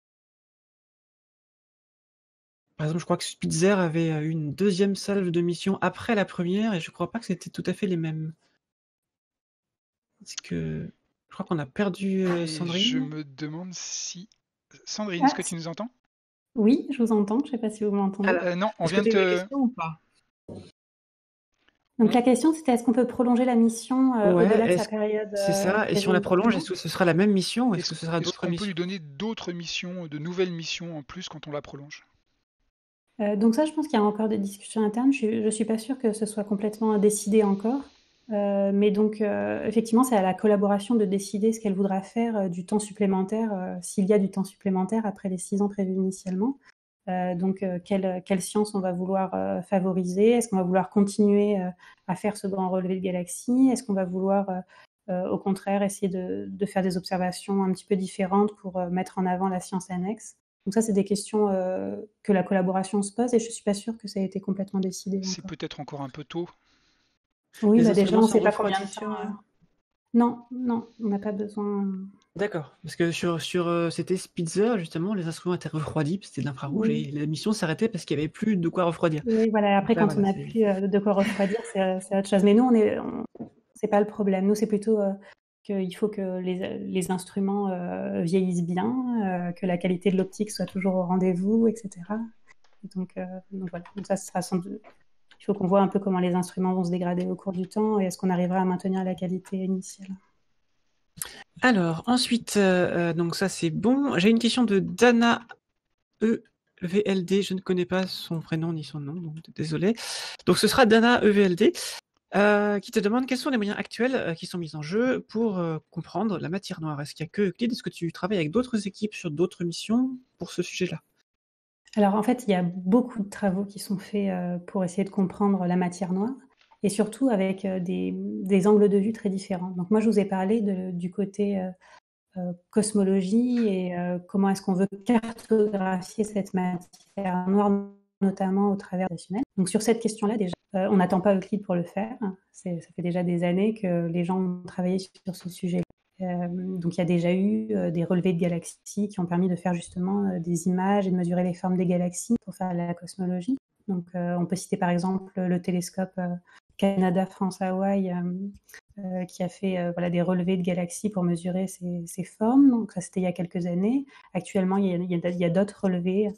Speaker 3: Par exemple, je crois que Spitzer avait une deuxième salve de mission après la première, et je crois pas que c'était tout à fait les mêmes. Est-ce que... Je crois qu'on a perdu
Speaker 1: Et
Speaker 3: Sandrine.
Speaker 1: je me demande si... Sandrine, est-ce que tu nous entends?
Speaker 2: Oui, je vous entends. Je ne sais pas si vous m'entendez.
Speaker 1: Non, on
Speaker 3: Est-ce
Speaker 1: vient
Speaker 3: que
Speaker 1: de
Speaker 3: tu as une
Speaker 1: te...
Speaker 3: question ou pas?
Speaker 2: Donc la question, c'était est-ce qu'on peut prolonger la mission au-delà de sa période
Speaker 3: c'est ça. Et si on la
Speaker 2: prévue
Speaker 3: prolonge,
Speaker 2: initialement?
Speaker 3: est-ce que ce sera la même mission ou est-ce
Speaker 1: Est-ce
Speaker 3: que ce sera
Speaker 1: est-ce
Speaker 3: d'autres
Speaker 1: qu'on peut lui
Speaker 3: missions?
Speaker 1: donner d'autres missions, de nouvelles missions en plus quand on la prolonge?
Speaker 2: Donc ça, je pense qu'il y a encore des discussions internes. Je ne suis pas sûre que ce soit complètement décidé encore. Mais donc, effectivement, c'est à la collaboration de décider ce qu'elle voudra faire du temps supplémentaire, s'il y a du temps supplémentaire après les 6 ans prévus initialement. Donc, quelle science on va vouloir favoriser? Est-ce qu'on va vouloir continuer à faire ce grand relevé de galaxies? Est-ce qu'on va vouloir, au contraire, essayer de faire des observations un petit peu différentes pour mettre en avant la science annexe? Donc ça, c'est des questions que la collaboration se pose et je ne suis pas sûre que ça ait été complètement décidé
Speaker 1: C'est
Speaker 2: encore.
Speaker 1: peut-être encore un peu tôt.
Speaker 2: Oui,
Speaker 3: Les
Speaker 2: déjà,
Speaker 3: instruments
Speaker 2: on ne
Speaker 3: sont
Speaker 2: sait pas combien de
Speaker 3: refroidis
Speaker 2: temps. Non, on n'a pas besoin.
Speaker 3: D'accord, parce que c'était Spitzer, justement, les instruments étaient refroidis, c'était de l'infrarouge,
Speaker 2: Oui.
Speaker 3: et la mission s'arrêtait parce qu'il n'y avait plus de quoi refroidir.
Speaker 2: Oui, voilà. Après,
Speaker 3: Donc là,
Speaker 2: quand on
Speaker 3: voilà,
Speaker 2: n'a plus de quoi refroidir, c'est autre chose. Mais nous, c'est pas le problème. Nous, c'est plutôt qu'il faut que les instruments vieillissent bien, que la qualité de l'optique soit toujours au rendez-vous, etc. Et donc voilà. Donc ça sera il faut qu'on voit un peu comment les instruments vont se dégrader au cours du temps et est-ce qu'on arrivera à maintenir la qualité initiale.
Speaker 3: Alors, ensuite, donc ça c'est bon. J'ai une question de Dana EVLD. Je ne connais pas son prénom ni son nom, donc désolé. Donc ce sera Dana EVLD qui te demande quels sont les moyens actuels qui sont mis en jeu pour comprendre la matière noire. Est-ce qu'il n'y a que Euclide? Est-ce que tu travailles avec d'autres équipes sur d'autres missions pour ce sujet-là?
Speaker 2: Alors en fait, il y a beaucoup de travaux qui sont faits pour essayer de comprendre la matière noire et surtout avec des angles de vue très différents. Donc moi, je vous ai parlé du côté cosmologie et comment est-ce qu'on veut cartographier cette matière noire, notamment au travers des humains. Donc sur cette question-là, déjà, on n'attend pas Euclide pour le faire. Ça fait déjà des années que les gens ont travaillé sur ce sujet. Donc il y a déjà eu des relevés de galaxies qui ont permis de faire justement des images et de mesurer les formes des galaxies pour faire la cosmologie. Donc on peut citer par exemple le télescope Canada-France-Hawaï qui a fait des relevés de galaxies pour mesurer ces formes. Donc ça c'était il y a quelques années. Actuellement il y a d'autres relevés,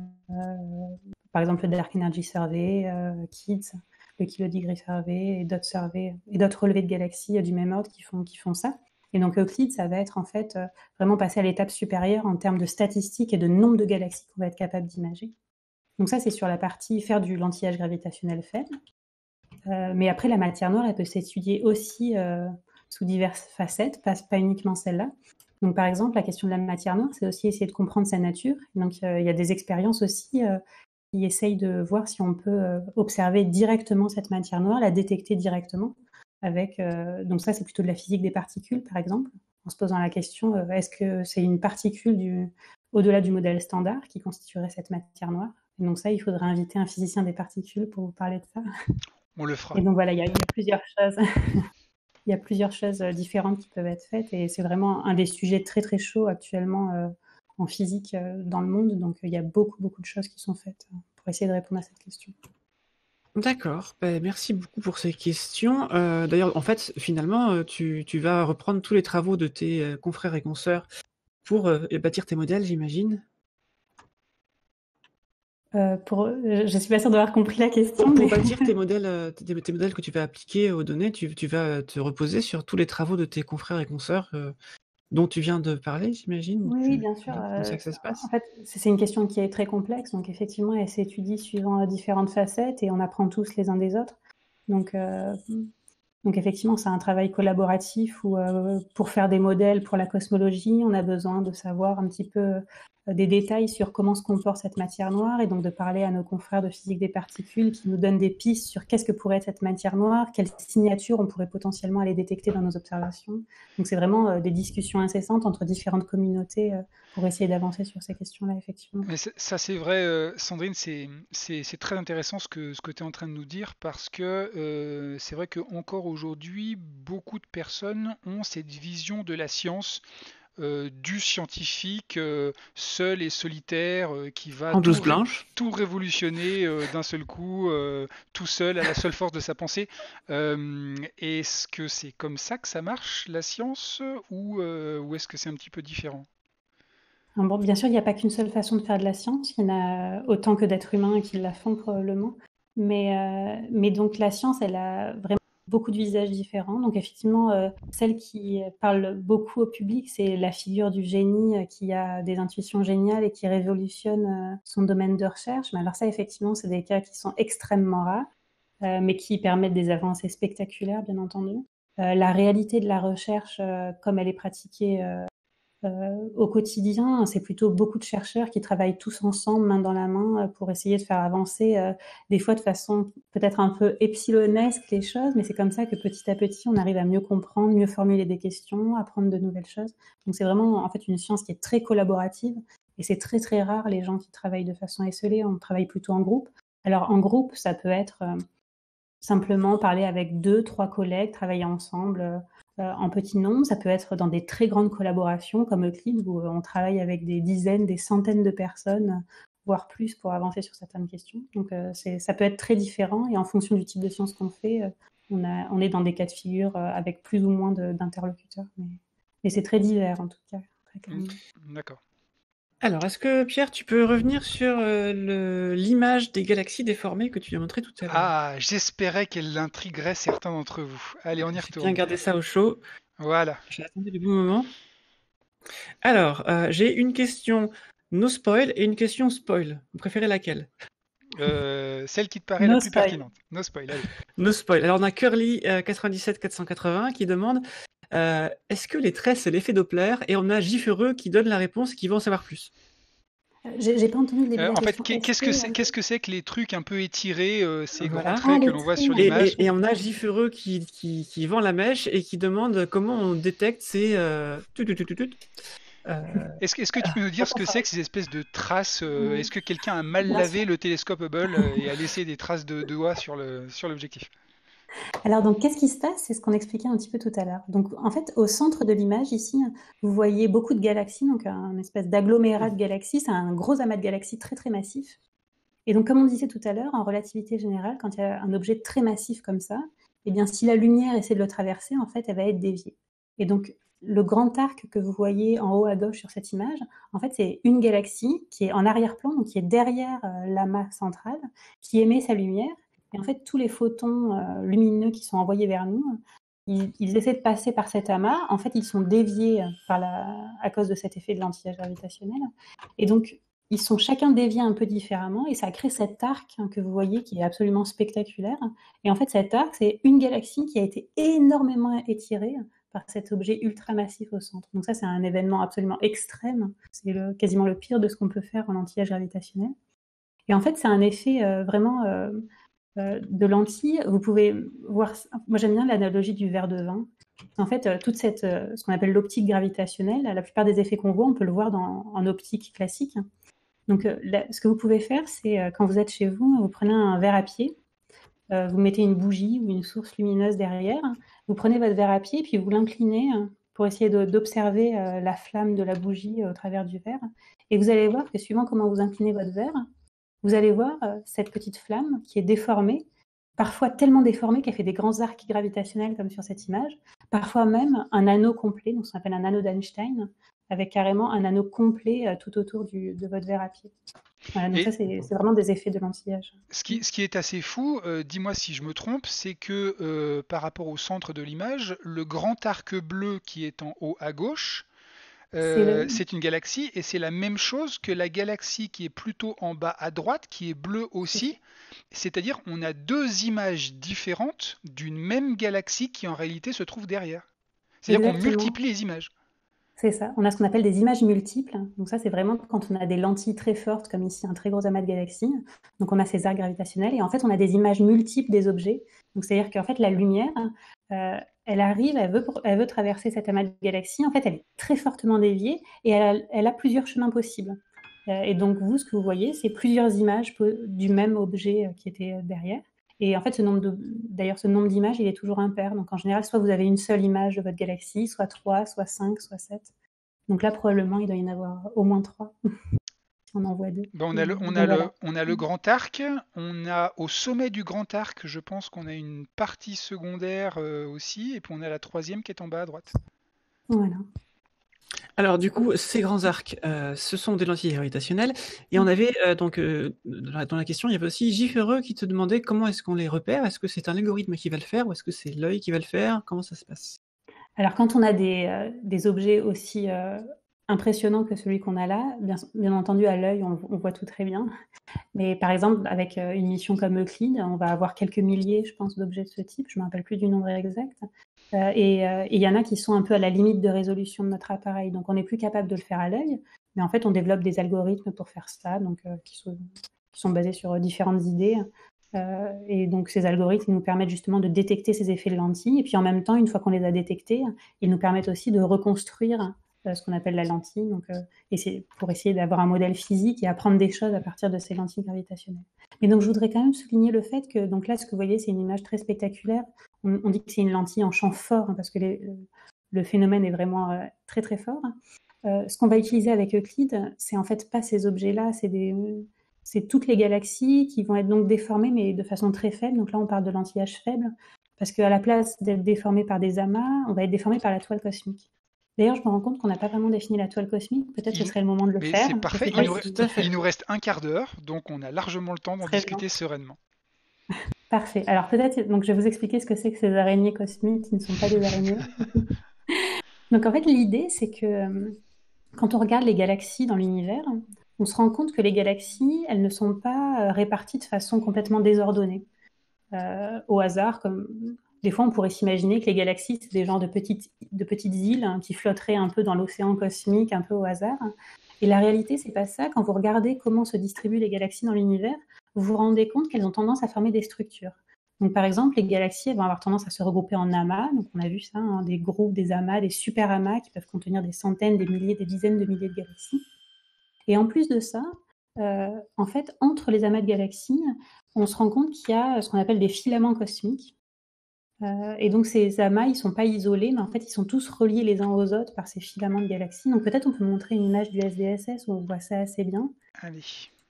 Speaker 2: par exemple le Dark Energy Survey, KIDS, le Kilo Degree Survey et d'autres relevés de galaxies du même ordre qui font ça. Et donc Euclide, ça va être en fait vraiment passer à l'étape supérieure en termes de statistiques et de nombre de galaxies qu'on va être capable d'imager. Donc ça, c'est sur la partie faire du lentillage gravitationnel faible. Mais après, la matière noire, elle peut s'étudier aussi sous diverses facettes, pas uniquement celle-là. Donc par exemple, la question de la matière noire, c'est aussi essayer de comprendre sa nature. Donc il y a des expériences aussi qui essayent de voir si on peut observer directement cette matière noire, la détecter directement. Donc ça, c'est plutôt de la physique des particules, par exemple, en se posant la question, est-ce que c'est une particule au-delà du modèle standard qui constituerait cette matière noire? Et donc ça, il faudrait inviter un physicien des particules pour vous parler de ça.
Speaker 1: On le fera.
Speaker 2: Et donc voilà, il y a plusieurs choses. Il y a plusieurs choses différentes qui peuvent être faites et c'est vraiment un des sujets très très chauds actuellement en physique dans le monde. Donc il y a beaucoup de choses qui sont faites pour essayer de répondre à cette question.
Speaker 3: D'accord, merci beaucoup pour ces questions. D'ailleurs, en fait, finalement, tu vas reprendre tous les travaux de tes confrères et consoeurs pour bâtir tes modèles, j'imagine.
Speaker 2: Je suis pas sûre d'avoir compris la question.
Speaker 3: Pour bâtir tes modèles que tu vas appliquer aux données, tu vas te reposer sur tous les travaux de tes confrères et consoeurs dont tu viens de parler, j'imagine.
Speaker 2: Oui, bien sûr.
Speaker 3: C'est comme ça que ça se passe.
Speaker 2: En fait, c'est une question qui est très complexe. Donc, effectivement, elle s'étudie suivant différentes facettes et on apprend tous les uns des autres. Donc effectivement, c'est un travail collaboratif où pour faire des modèles pour la cosmologie, on a besoin de savoir un petit peu des détails sur comment se comporte cette matière noire et donc de parler à nos confrères de physique des particules qui nous donnent des pistes sur qu'est-ce que pourrait être cette matière noire, quelles signatures on pourrait potentiellement aller détecter dans nos observations. Donc c'est vraiment des discussions incessantes entre différentes communautés pour essayer d'avancer sur ces questions-là, effectivement.
Speaker 1: Mais ça c'est vrai, Sandrine, c'est très intéressant ce que tu es en train de nous dire parce que c'est vrai qu'encore aujourd'hui, beaucoup de personnes ont cette vision de la science du scientifique seul et solitaire qui va
Speaker 3: En douce blanche.
Speaker 1: tout révolutionner d'un seul coup, tout seul, à la seule force de sa pensée. Est-ce que c'est comme ça que ça marche, la science, ou est-ce que c'est un petit peu différent?
Speaker 2: Bon, bien sûr, il n'y a pas qu'une seule façon de faire de la science. Il y en a autant que d'êtres humains qui la font probablement. Mais donc la science, elle a vraiment beaucoup de visages différents. Donc effectivement, celle qui parle beaucoup au public, c'est la figure du génie qui a des intuitions géniales et qui révolutionne son domaine de recherche. Mais alors ça, effectivement, c'est des cas qui sont extrêmement rares, mais qui permettent des avancées spectaculaires, bien entendu. La réalité de la recherche, comme elle est pratiquée Au quotidien, c'est plutôt beaucoup de chercheurs qui travaillent tous ensemble, main dans la main, pour essayer de faire avancer, des fois de façon peut-être un peu epsilonesque les choses, mais c'est comme ça que petit à petit, on arrive à mieux comprendre, mieux formuler des questions, apprendre de nouvelles choses. Donc c'est vraiment en fait une science qui est très collaborative et c'est très très rare les gens qui travaillent de façon esselée, on travaille plutôt en groupe. Alors en groupe, ça peut être simplement parler avec 2-3 collègues, travailler ensemble en petit nombre. Ça peut être dans des très grandes collaborations comme Euclid où on travaille avec des dizaines, des centaines de personnes, voire plus pour avancer sur certaines questions. Donc ça peut être très différent et en fonction du type de science qu'on fait, on est dans des cas de figure avec plus ou moins d'interlocuteurs. Mais c'est très divers en tout cas, très clairement.
Speaker 1: D'accord.
Speaker 3: Alors, est-ce que Pierre, tu peux revenir sur l'image des galaxies déformées que tu as montré tout à l'heure?
Speaker 1: Ah, j'espérais qu'elle intriguerait certains d'entre vous. Allez, on y
Speaker 3: J'ai
Speaker 1: retourne.
Speaker 3: bien gardé ça au chaud.
Speaker 1: Voilà.
Speaker 3: J'ai attendu le bon moment. Alors, j'ai une question no spoil et une question spoil. Vous préférez laquelle?
Speaker 1: Celle qui te paraît
Speaker 2: No
Speaker 1: la plus
Speaker 2: spoil.
Speaker 1: pertinente. No spoil, allez.
Speaker 3: No spoil. Alors, on a Curly 97 480 qui demande est-ce que les tresses c'est l'effet Doppler? Et on a Gifureux qui donne la réponse et qui va en savoir plus.
Speaker 2: J'ai pas entendu le début de la
Speaker 1: En fait,
Speaker 2: question.
Speaker 1: qu'est-ce que c'est que les trucs un peu étirés, ces
Speaker 3: Voilà.
Speaker 1: grands traits que
Speaker 2: les
Speaker 1: l'on voit
Speaker 2: traits.
Speaker 1: sur l'image?
Speaker 3: Et on a Gifureux qui vend la mèche et qui demande comment on détecte ces.
Speaker 1: Est-ce que tu peux nous dire ce que c'est que ces espèces de traces? Est-ce que quelqu'un a mal
Speaker 2: Bien
Speaker 1: lavé
Speaker 2: sûr.
Speaker 1: le télescope Hubble et a laissé des traces de doigts sur l'objectif?
Speaker 2: Alors, donc, qu'est-ce qui se passe? C'est ce qu'on expliquait un petit peu tout à l'heure. Donc, en fait, au centre de l'image, ici, vous voyez beaucoup de galaxies, donc un espèce d'agglomérat de galaxies. C'est un gros amas de galaxies très, très massif. Et donc, comme on disait tout à l'heure, en relativité générale, quand il y a un objet très massif comme ça, eh bien, si la lumière essaie de le traverser, en fait, elle va être déviée. Et donc, le grand arc que vous voyez en haut à gauche sur cette image, en fait, c'est une galaxie qui est en arrière-plan, donc qui est derrière l'amas central, qui émet sa lumière. Et en fait, tous les photons lumineux qui sont envoyés vers nous, ils essaient de passer par cet amas. En fait, ils sont déviés à cause de cet effet de l'anti-age gravitationnel. Et donc, ils sont chacun déviés un peu différemment et ça crée cet arc que vous voyez qui est absolument spectaculaire. Et en fait, cet arc, c'est une galaxie qui a été énormément étirée par cet objet ultramassif au centre. Donc ça, c'est un événement absolument extrême. C'est quasiment le pire de ce qu'on peut faire en anti-age gravitationnel. Et en fait, c'est un effet vraiment de lentille. Vous pouvez voir... Moi, j'aime bien l'analogie du verre de vin. En fait, toute ce qu'on appelle l'optique gravitationnelle, la plupart des effets qu'on voit, on peut le voir en optique classique. Donc, ce que vous pouvez faire, c'est quand vous êtes chez vous, vous prenez un verre à pied, vous mettez une bougie ou une source lumineuse derrière, vous prenez votre verre à pied, puis vous l'inclinez pour essayer d'observer la flamme de la bougie au travers du verre. Et vous allez voir que suivant comment vous inclinez votre verre, vous allez voir cette petite flamme qui est déformée, parfois tellement déformée qu'elle fait des grands arcs gravitationnels comme sur cette image, parfois même un anneau complet, donc ce qu'on appelle un anneau d'Einstein, avec carrément un anneau complet tout autour de votre verre à pied. Voilà, donc ça, c'est vraiment des effets de l'anti-âge.
Speaker 1: Ce qui est assez fou, dis-moi si je me trompe, c'est que par rapport au centre de l'image, le grand arc bleu qui est en haut à gauche, c'est une galaxie et c'est la même chose que la galaxie qui est plutôt en bas à droite, qui est bleue aussi. C'est-à-dire on a deux images différentes d'une même galaxie qui en réalité se trouve derrière. C'est-à-dire qu'on multiplie les images.
Speaker 2: C'est ça. On a ce qu'on appelle des images multiples. Donc ça, c'est vraiment quand on a des lentilles très fortes, comme ici un très gros amas de galaxies. Donc on a ces arcs gravitationnels et en fait, on a des images multiples des objets. Donc c'est-à-dire qu'en fait, la lumière, elle arrive, elle veut traverser cet amas de galaxies. En fait, elle est très fortement déviée et elle a plusieurs chemins possibles. Et donc vous, ce que vous voyez, c'est plusieurs images du même objet qui était derrière. Et en fait, ce nombre d'images, il est toujours impair. Donc en général, soit vous avez une seule image de votre galaxie, soit 3, soit 5, soit 7. Donc là, probablement, il doit y en avoir au moins 3. On en voit 2.
Speaker 1: Bon, on a le grand arc. On a au sommet du grand arc, je pense qu'on a une partie secondaire aussi. Et puis on a la troisième qui est en bas à droite.
Speaker 2: Voilà.
Speaker 3: Alors du coup, ces grands arcs, ce sont des lentilles gravitationnelles. Et on avait dans la question, il y avait aussi Gifureux qui te demandait comment est-ce qu'on les repère. Est-ce que c'est un algorithme qui va le faire ou est-ce que c'est l'œil qui va le faire? Comment ça se passe?
Speaker 2: Alors quand on a des objets aussi impressionnant que celui qu'on a là. Bien entendu, à l'œil, on voit tout très bien. Mais par exemple, avec une mission comme Euclide, on va avoir quelques milliers, je pense, d'objets de ce type. Je ne me rappelle plus du nombre exact. Et il y en a qui sont un peu à la limite de résolution de notre appareil. Donc, on n'est plus capable de le faire à l'œil. Mais en fait, on développe des algorithmes pour faire ça, donc, qui sont basés sur différentes idées. Et donc, ces algorithmes nous permettent justement de détecter ces effets de lentille. Et puis, en même temps, une fois qu'on les a détectés, ils nous permettent aussi de reconstruire ce qu'on appelle la lentille, donc, pour essayer d'avoir un modèle physique et apprendre des choses à partir de ces lentilles gravitationnelles. Mais donc, je voudrais quand même souligner le fait que, donc là, ce que vous voyez, c'est une image très spectaculaire. On dit que c'est une lentille en champ fort, hein, parce que le phénomène est vraiment très, très fort. Ce qu'on va utiliser avec Euclide, c'est en fait pas ces objets-là, c'est toutes les galaxies qui vont être donc déformées, mais de façon très faible. Donc là, on parle de lentillage faible, parce qu'à la place d'être déformé par des amas, on va être déformé par la toile cosmique. D'ailleurs, je me rends compte qu'on n'a pas vraiment défini la toile cosmique. Peut-être que ce serait le moment de le
Speaker 1: Mais
Speaker 2: faire.
Speaker 1: c'est parfait, il nous reste un quart d'heure, donc on a largement le temps d'en discuter sereinement.
Speaker 2: Parfait. Alors peut-être, donc je vais vous expliquer ce que c'est que ces araignées cosmiques qui ne sont pas des araignées. Donc en fait, l'idée, c'est que quand on regarde les galaxies dans l'univers, on se rend compte que les galaxies, elles ne sont pas réparties de façon complètement désordonnée, au hasard. Des fois, on pourrait s'imaginer que les galaxies, c'est des genres de petites îles, hein, qui flotteraient un peu dans l'océan cosmique, un peu au hasard. Et la réalité, c'est pas ça. Quand vous regardez comment se distribuent les galaxies dans l'univers, vous vous rendez compte qu'elles ont tendance à former des structures. Donc, par exemple, les galaxies, elles vont avoir tendance à se regrouper en amas. Donc, on a vu ça, hein, des groupes, des amas, des super amas qui peuvent contenir des centaines, des milliers, des dizaines de milliers de galaxies. Et en plus de ça, en fait, entre les amas de galaxies, on se rend compte qu'il y a ce qu'on appelle des filaments cosmiques. Et donc, ces amas, ils ne sont pas isolés, mais en fait, ils sont tous reliés les uns aux autres par ces filaments de galaxies. Donc, peut-être on peut montrer une image du SDSS où on voit ça assez bien.
Speaker 1: Allez.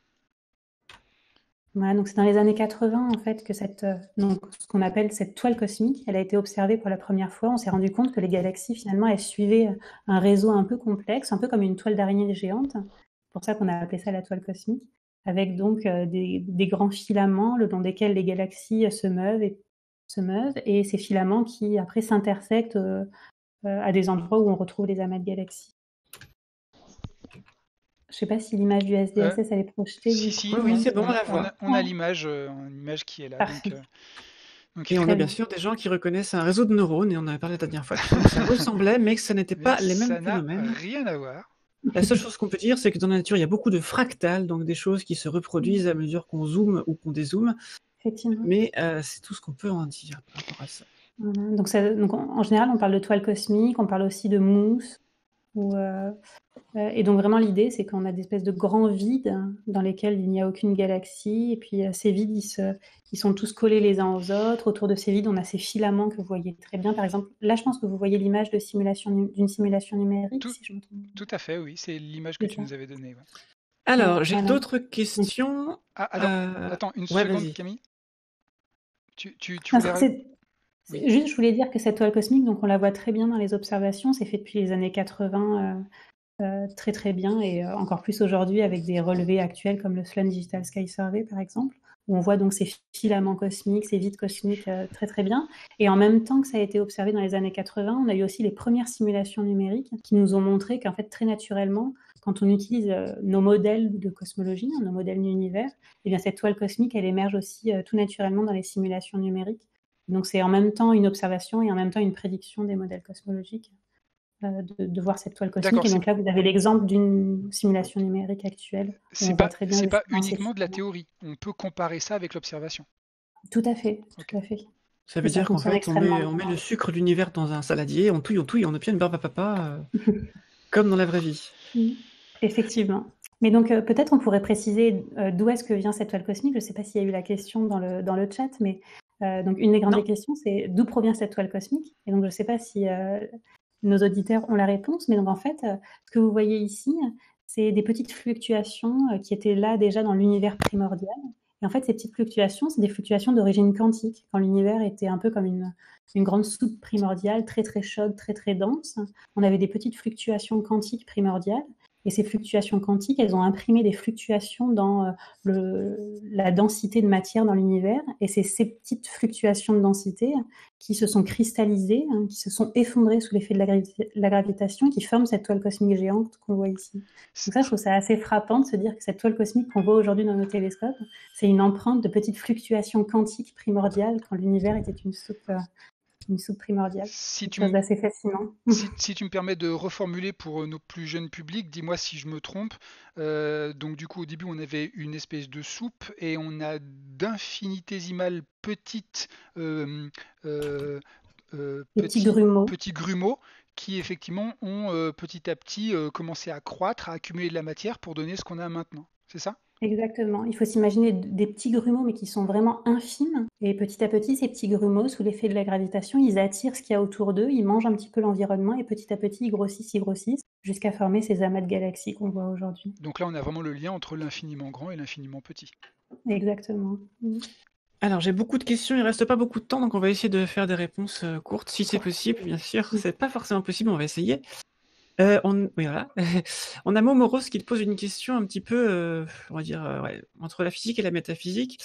Speaker 2: Voilà, donc c'est dans les années 80 en fait que donc, ce qu'on appelle cette toile cosmique, elle a été observée pour la première fois. On s'est rendu compte que les galaxies finalement elles suivaient un réseau un peu complexe, un peu comme une toile d'araignée géante. C'est pour ça qu'on a appelé ça la toile cosmique, avec donc des grands filaments le long desquels les galaxies se meuvent et ces filaments qui après s'intersectent à des endroits où on retrouve les amas de galaxies. Je ne sais pas si l'image du SDSS elle est projetée.
Speaker 1: Si,
Speaker 3: oui, c'est bon,
Speaker 1: on a l'image qui est là.
Speaker 3: Donc, et on a bien sûr des gens qui reconnaissent un réseau de neurones, et on en avait parlé la dernière fois. Ça ressemblait, mais que ça n'était pas les mêmes phénomènes.
Speaker 1: Ça n'a rien à voir.
Speaker 3: La seule chose qu'on peut dire, c'est que dans la nature, il y a beaucoup de fractals, donc des choses qui se reproduisent à mesure qu'on zoome ou qu'on dézoome.
Speaker 2: Effectivement.
Speaker 3: Mais c'est tout ce qu'on peut en dire par rapport à ça.
Speaker 2: Voilà. Donc en général, on parle de toile cosmique, on parle aussi de mousse. Et donc vraiment l'idée, c'est qu'on a des espèces de grands vides dans lesquels il n'y a aucune galaxie. Et puis ces vides, ils sont tous collés les uns aux autres. Autour de ces vides, on a ces filaments que vous voyez très bien. Par exemple, là, je pense que vous voyez l'image d'une simulation numérique. Si je me trompe.
Speaker 1: Tout à fait, oui. C'est l'image que tu nous avais donnée. Ouais.
Speaker 3: Alors, j'ai d'autres questions.
Speaker 1: Attends, une seconde,
Speaker 3: vas-y.
Speaker 1: Camille. Tu voulais...
Speaker 2: Juste, je voulais dire que cette toile cosmique, donc on la voit très bien dans les observations. C'est fait depuis les années 80 très très bien, et encore plus aujourd'hui avec des relevés actuels comme le Sloan Digital Sky Survey par exemple, où on voit donc ces filaments cosmiques, ces vides cosmiques très très bien. Et en même temps que ça a été observé dans les années 80, on a eu aussi les premières simulations numériques qui nous ont montré qu'en fait très naturellement, quand on utilise nos modèles de cosmologie, nos modèles d'univers, et bien cette toile cosmique elle émerge aussi tout naturellement dans les simulations numériques. Donc c'est en même temps une observation et en même temps une prédiction des modèles cosmologiques de voir cette toile cosmique. Et donc là, vous avez l'exemple d'une simulation numérique actuelle.
Speaker 1: C'est pas uniquement de la théorie. On peut comparer ça avec l'observation.
Speaker 2: Tout à fait, tout à fait.
Speaker 3: Ça veut dire qu'en fait, on met le sucre de l'univers dans un saladier, on touille, on obtient une barbe à papa, comme dans la vraie vie.
Speaker 2: Effectivement. Mais donc peut-être on pourrait préciser d'où est-ce que vient cette toile cosmique. Je ne sais pas s'il y a eu la question dans le chat, mais donc une des grandes questions, c'est d'où provient cette toile cosmique. Et donc je ne sais pas si nos auditeurs ont la réponse, mais donc en fait, ce que vous voyez ici, c'est des petites fluctuations qui étaient là déjà dans l'univers primordial. Et en fait, ces petites fluctuations, c'est des fluctuations d'origine quantique, quand l'univers était un peu comme une grande soupe primordiale, très très chaude, très très dense. On avait des petites fluctuations quantiques primordiales, Et ces fluctuations quantiques, elles ont imprimé des fluctuations dans la densité de matière dans l'univers. Et c'est ces petites fluctuations de densité qui se sont cristallisées, qui se sont effondrées sous l'effet de la gravitation, qui forment cette toile cosmique géante qu'on voit ici. Donc ça, je trouve ça assez frappant de se dire que cette toile cosmique qu'on voit aujourd'hui dans nos télescopes, c'est une empreinte de petites fluctuations quantiques primordiales quand l'univers était une soupe primordiale.
Speaker 1: Si
Speaker 2: Quelque chose d'assez fascinant.
Speaker 1: si tu me permets de reformuler pour nos plus jeunes publics, dis-moi si je me trompe. Donc du coup, au début, on avait une espèce de soupe et on a d'infinitésimales petites
Speaker 2: Petits grumeaux.
Speaker 1: petits grumeaux qui effectivement ont petit à petit commencé à croître, à accumuler de la matière pour donner ce qu'on a maintenant. C'est ça?
Speaker 2: Exactement. Il faut s'imaginer des petits grumeaux, mais qui sont vraiment infimes. Et petit à petit, ces petits grumeaux, sous l'effet de la gravitation, ils attirent ce qu'il y a autour d'eux, ils mangent un petit peu l'environnement, et petit à petit, ils grossissent, jusqu'à former ces amas de galaxies qu'on voit aujourd'hui.
Speaker 1: Donc là, on a vraiment le lien entre l'infiniment grand et l'infiniment petit.
Speaker 2: Exactement.
Speaker 3: Alors, j'ai beaucoup de questions, il reste pas beaucoup de temps, donc on va essayer de faire des réponses courtes, si c'est possible, bien sûr. C'est pas forcément possible, on va essayer. Oui, voilà. On a Momoros qui te pose une question un petit peu, on va dire, entre la physique et la métaphysique.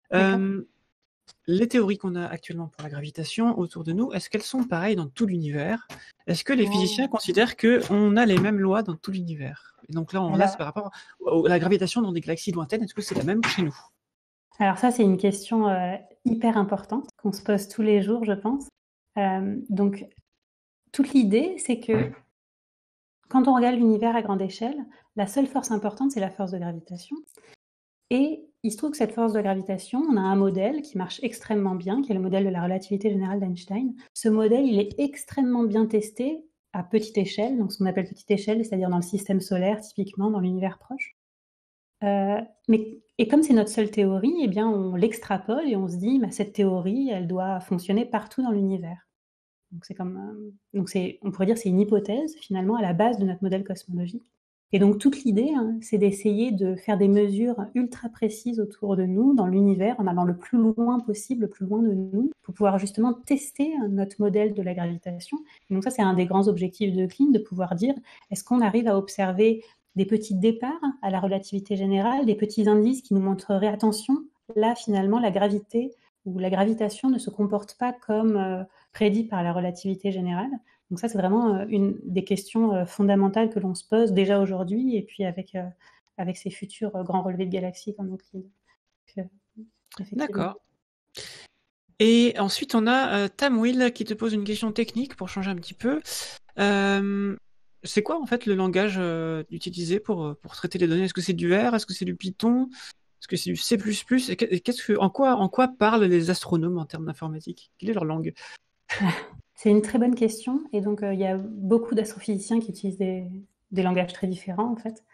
Speaker 3: Les théories qu'on a actuellement pour la gravitation autour de nous, est-ce qu'elles sont pareilles dans tout l'univers? Est-ce que les physiciens considèrent qu'on a les mêmes lois dans tout l'univers? Et donc là, c'est par rapport à la gravitation dans des galaxies lointaines, est-ce que c'est la même chez nous?
Speaker 2: Alors ça, c'est une question hyper importante qu'on se pose tous les jours, je pense. Donc, toute l'idée, c'est que quand on regarde l'univers à grande échelle, la seule force importante, c'est la force de gravitation. Et il se trouve que cette force de gravitation, on a un modèle qui marche extrêmement bien, qui est le modèle de la relativité générale d'Einstein. Ce modèle, il est extrêmement bien testé à petite échelle, donc ce qu'on appelle petite échelle, c'est-à-dire dans le système solaire, typiquement dans l'univers proche. Et comme c'est notre seule théorie, eh bien, on l'extrapole et on se dit, cette théorie, elle doit fonctionner partout dans l'univers. Donc on pourrait dire c'est une hypothèse finalement à la base de notre modèle cosmologique. Et donc toute l'idée, c'est d'essayer de faire des mesures ultra précises autour de nous, dans l'univers, en allant le plus loin possible, le plus loin de nous, pour pouvoir justement tester notre modèle de la gravitation. Et donc ça, c'est un des grands objectifs d'Euclide, de pouvoir dire, est-ce qu'on arrive à observer des petits départs à la relativité générale, des petits indices qui nous montreraient, attention, là finalement la gravité ou la gravitation ne se comporte pas comme prédit par la relativité générale. Donc ça, c'est vraiment une des questions fondamentales que l'on se pose déjà aujourd'hui, et puis avec ces futurs grands relevés de galaxies comme Euclide.
Speaker 3: D'accord. Et ensuite, on a Tamwill qui te pose une question technique pour changer un petit peu. C'est quoi en fait le langage utilisé pour traiter les données? Est-ce que c'est du R? Est-ce que c'est du Python? Est-ce que c'est du C++? Et en quoi parlent les astronomes en termes d'informatique? Quelle est leur langue?
Speaker 2: C'est une très bonne question. Et donc, il y a beaucoup d'astrophysiciens qui utilisent des langages très différents, en fait.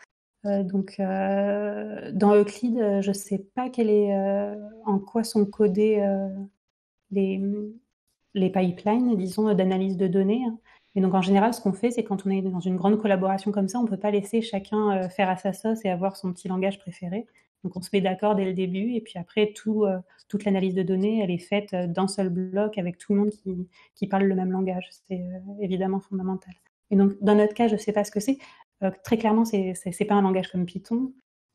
Speaker 2: Dans Euclide, je ne sais pas en quoi sont codés les pipelines, disons, d'analyse de données. Et donc, en général, ce qu'on fait, c'est quand on est dans une grande collaboration comme ça, on ne peut pas laisser chacun faire à sa sauce et avoir son petit langage préféré. Donc, on se met d'accord dès le début, et puis après, toute l'analyse de données, elle est faite d'un seul bloc avec tout le monde qui parle le même langage. C'est évidemment fondamental. Et donc, dans notre cas, je ne sais pas ce que c'est. Très clairement, c'est pas un langage comme Python,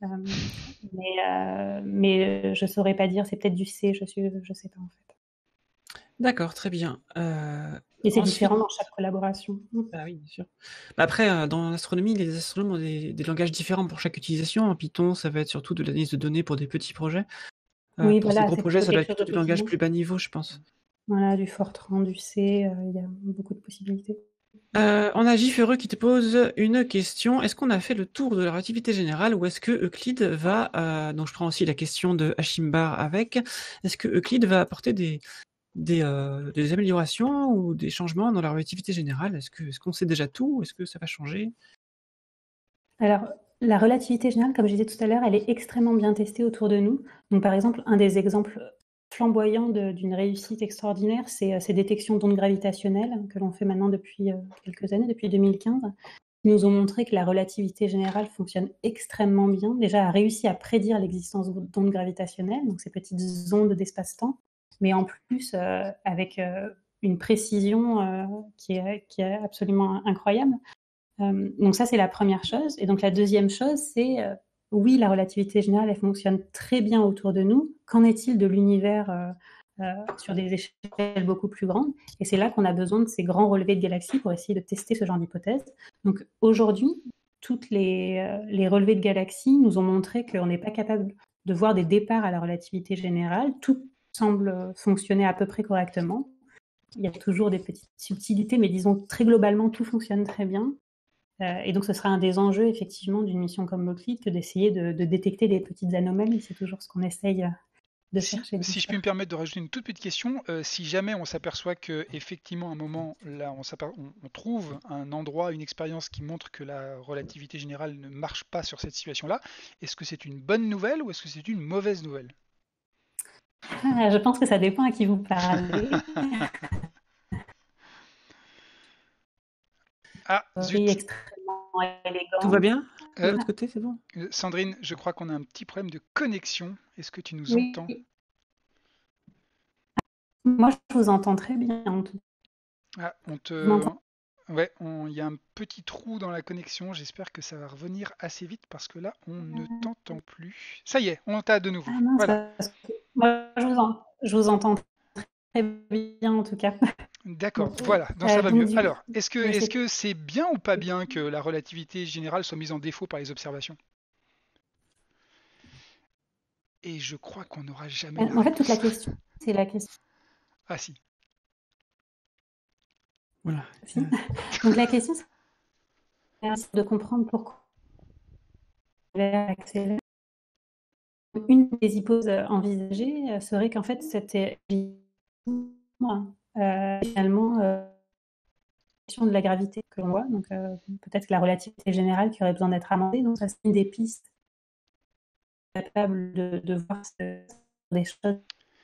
Speaker 2: mais je ne saurais pas dire. C'est peut-être du C, je sais pas en fait.
Speaker 3: D'accord, très bien.
Speaker 2: Et c'est différent dans chaque collaboration.
Speaker 3: Bah oui, bien sûr. Après, dans l'astronomie, les astronomes ont des langages différents pour chaque utilisation. En Python, ça va être surtout de l'analyse de données pour des petits projets.
Speaker 2: Oui,
Speaker 3: pour
Speaker 2: voilà,
Speaker 3: ces gros
Speaker 2: c'est
Speaker 3: projets, ça
Speaker 2: plutôt
Speaker 3: va être
Speaker 2: quelque
Speaker 3: plutôt
Speaker 2: chose
Speaker 3: du langage
Speaker 2: de
Speaker 3: plus bas niveau, je pense.
Speaker 2: Voilà, du Fortran, du C, il y a beaucoup de possibilités.
Speaker 3: On a Giffereux qui te pose une question. Est-ce qu'on a fait le tour de la relativité générale ou est-ce que Euclide va... donc je prends aussi la question de Hashim Bar avec. Est-ce que Euclide va apporter des améliorations ou des changements dans la relativité générale? Est-ce qu'on sait déjà tout? Est-ce que ça va changer?
Speaker 2: Alors, la relativité générale, comme je disais tout à l'heure, elle est extrêmement bien testée autour de nous. Donc, par exemple, un des exemples flamboyants d'une réussite extraordinaire, c'est ces détections d'ondes gravitationnelles que l'on fait maintenant depuis quelques années, depuis 2015, qui nous ont montré que la relativité générale fonctionne extrêmement bien. Déjà, a réussi à prédire l'existence d'ondes gravitationnelles, donc ces petites ondes d'espace-temps, mais en plus avec une précision qui est absolument incroyable. Donc ça, c'est la première chose. Et donc la deuxième chose, c'est oui, la relativité générale, elle fonctionne très bien autour de nous. Qu'en est-il de l'univers sur des échelles beaucoup plus grandes? Et c'est là qu'on a besoin de ces grands relevés de galaxies pour essayer de tester ce genre d'hypothèse. Donc aujourd'hui, toutes les relevés de galaxies nous ont montré qu'on n'est pas capable de voir des départs à la relativité générale. Tout semble fonctionner à peu près correctement. Il y a toujours des petites subtilités, mais disons très globalement, tout fonctionne très bien. Et donc, ce sera un des enjeux, effectivement, d'une mission comme Euclide que d'essayer de détecter des petites anomalies. C'est toujours ce qu'on essaye de chercher.
Speaker 1: Si je puis me permettre de rajouter une toute petite question, si jamais on s'aperçoit que effectivement à un moment là on trouve un endroit, une expérience qui montre que la relativité générale ne marche pas sur cette situation-là, est-ce que c'est une bonne nouvelle ou est-ce que c'est une mauvaise nouvelle?
Speaker 2: Je pense que ça dépend à qui vous parlez.
Speaker 1: Ah,
Speaker 2: Oui,
Speaker 1: zut.
Speaker 2: extrêmement élégant.
Speaker 3: Tout va bien de l'autre côté, c'est bon?
Speaker 1: Sandrine, je crois qu'on a un petit problème de connexion. Est-ce que tu nous
Speaker 2: Oui.
Speaker 1: entends?
Speaker 2: Moi, je vous entends très bien. En tout.
Speaker 1: Ah,
Speaker 2: Vous m'entendez?
Speaker 1: Ouais, il y a un petit trou dans la connexion. J'espère que ça va revenir assez vite parce que là, on ne t'entend plus. Ça y est, on t'a de nouveau.
Speaker 2: Ah mince,
Speaker 1: Voilà.
Speaker 2: parce que moi, je vous entends très bien, en tout cas.
Speaker 1: D'accord,
Speaker 2: Bon.
Speaker 1: voilà, donc ça va
Speaker 2: Donc,
Speaker 1: mieux.
Speaker 2: du coup,
Speaker 1: Alors, est-ce
Speaker 2: je sais
Speaker 1: que c'est bien ou pas bien que la relativité générale soit mise en défaut par les observations? Et je crois qu'on n'aura jamais la
Speaker 2: En fait, toute la
Speaker 1: réponse.
Speaker 2: question, c'est la question.
Speaker 1: Ah si.
Speaker 3: Voilà.
Speaker 2: Si. Donc, la question, c'est de comprendre pourquoi l'univers accélère. Une des hypothèses envisagées serait qu'en fait, c'était finalement de la gravité que l'on voit. Donc, peut-être que la relativité générale qui aurait besoin d'être amendée. Donc, ça, c'est une des pistes capables de voir des choses.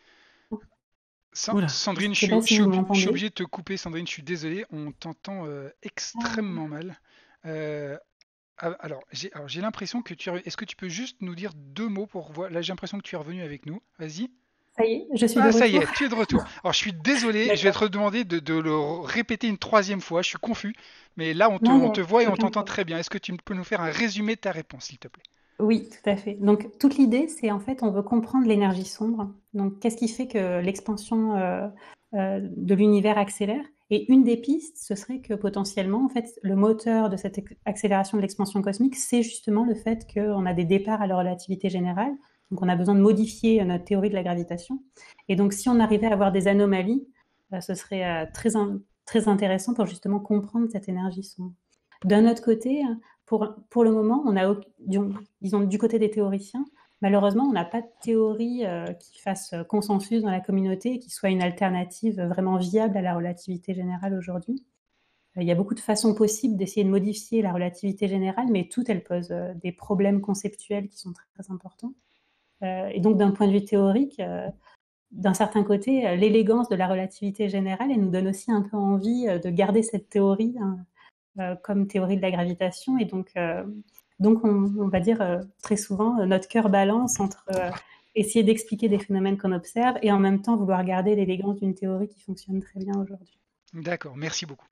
Speaker 3: Oula.
Speaker 1: Sandrine,
Speaker 2: Je ne sais pas si vous
Speaker 1: je suis
Speaker 2: m'entendez.
Speaker 1: obligé de te couper, Sandrine, je suis désolé, on t'entend extrêmement mal. Alors, j'ai l'impression que tu es... Est-ce que tu peux juste nous dire deux mots pour voir? Là, j'ai l'impression que tu es revenu avec nous. Vas-y.
Speaker 2: Ça y est, je suis de
Speaker 1: Ah, ça y
Speaker 2: retour.
Speaker 1: est, tu es de retour. Alors, je suis désolé, je vais
Speaker 2: D'accord.
Speaker 1: te demander de le répéter une troisième fois. Je suis confus, mais là,
Speaker 2: Non, il n'y
Speaker 1: on
Speaker 2: a
Speaker 1: te voit et on
Speaker 2: aucun
Speaker 1: t'entend
Speaker 2: problème.
Speaker 1: très bien. Est-ce que tu peux nous faire un résumé de ta réponse, s'il te plaît?
Speaker 2: Oui, tout à fait. Donc, toute l'idée, c'est en fait, on veut comprendre l'énergie sombre. Donc, qu'est-ce qui fait que l'expansion de l'univers accélère? Et une des pistes, ce serait que potentiellement, en fait, le moteur de cette accélération de l'expansion cosmique, c'est justement le fait qu'on a des départs à la relativité générale. Donc, on a besoin de modifier notre théorie de la gravitation. Et donc, si on arrivait à avoir des anomalies, ce serait très intéressant pour justement comprendre cette énergie sombre. D'un autre côté, pour le moment, on a, disons, du côté des théoriciens, malheureusement, on n'a pas de théorie qui fasse consensus dans la communauté et qui soit une alternative vraiment viable à la relativité générale aujourd'hui. Il y a beaucoup de façons possibles d'essayer de modifier la relativité générale, mais toutes, elles posent des problèmes conceptuels qui sont très, très importants. Et donc, d'un point de vue théorique, d'un certain côté, l'élégance de la relativité générale, elle nous donne aussi un peu envie de garder cette théorie comme théorie de la gravitation. Et donc on va dire très souvent, notre cœur balance entre essayer d'expliquer des phénomènes qu'on observe et en même temps vouloir garder l'élégance d'une théorie qui fonctionne très bien aujourd'hui.
Speaker 1: D'accord, merci beaucoup.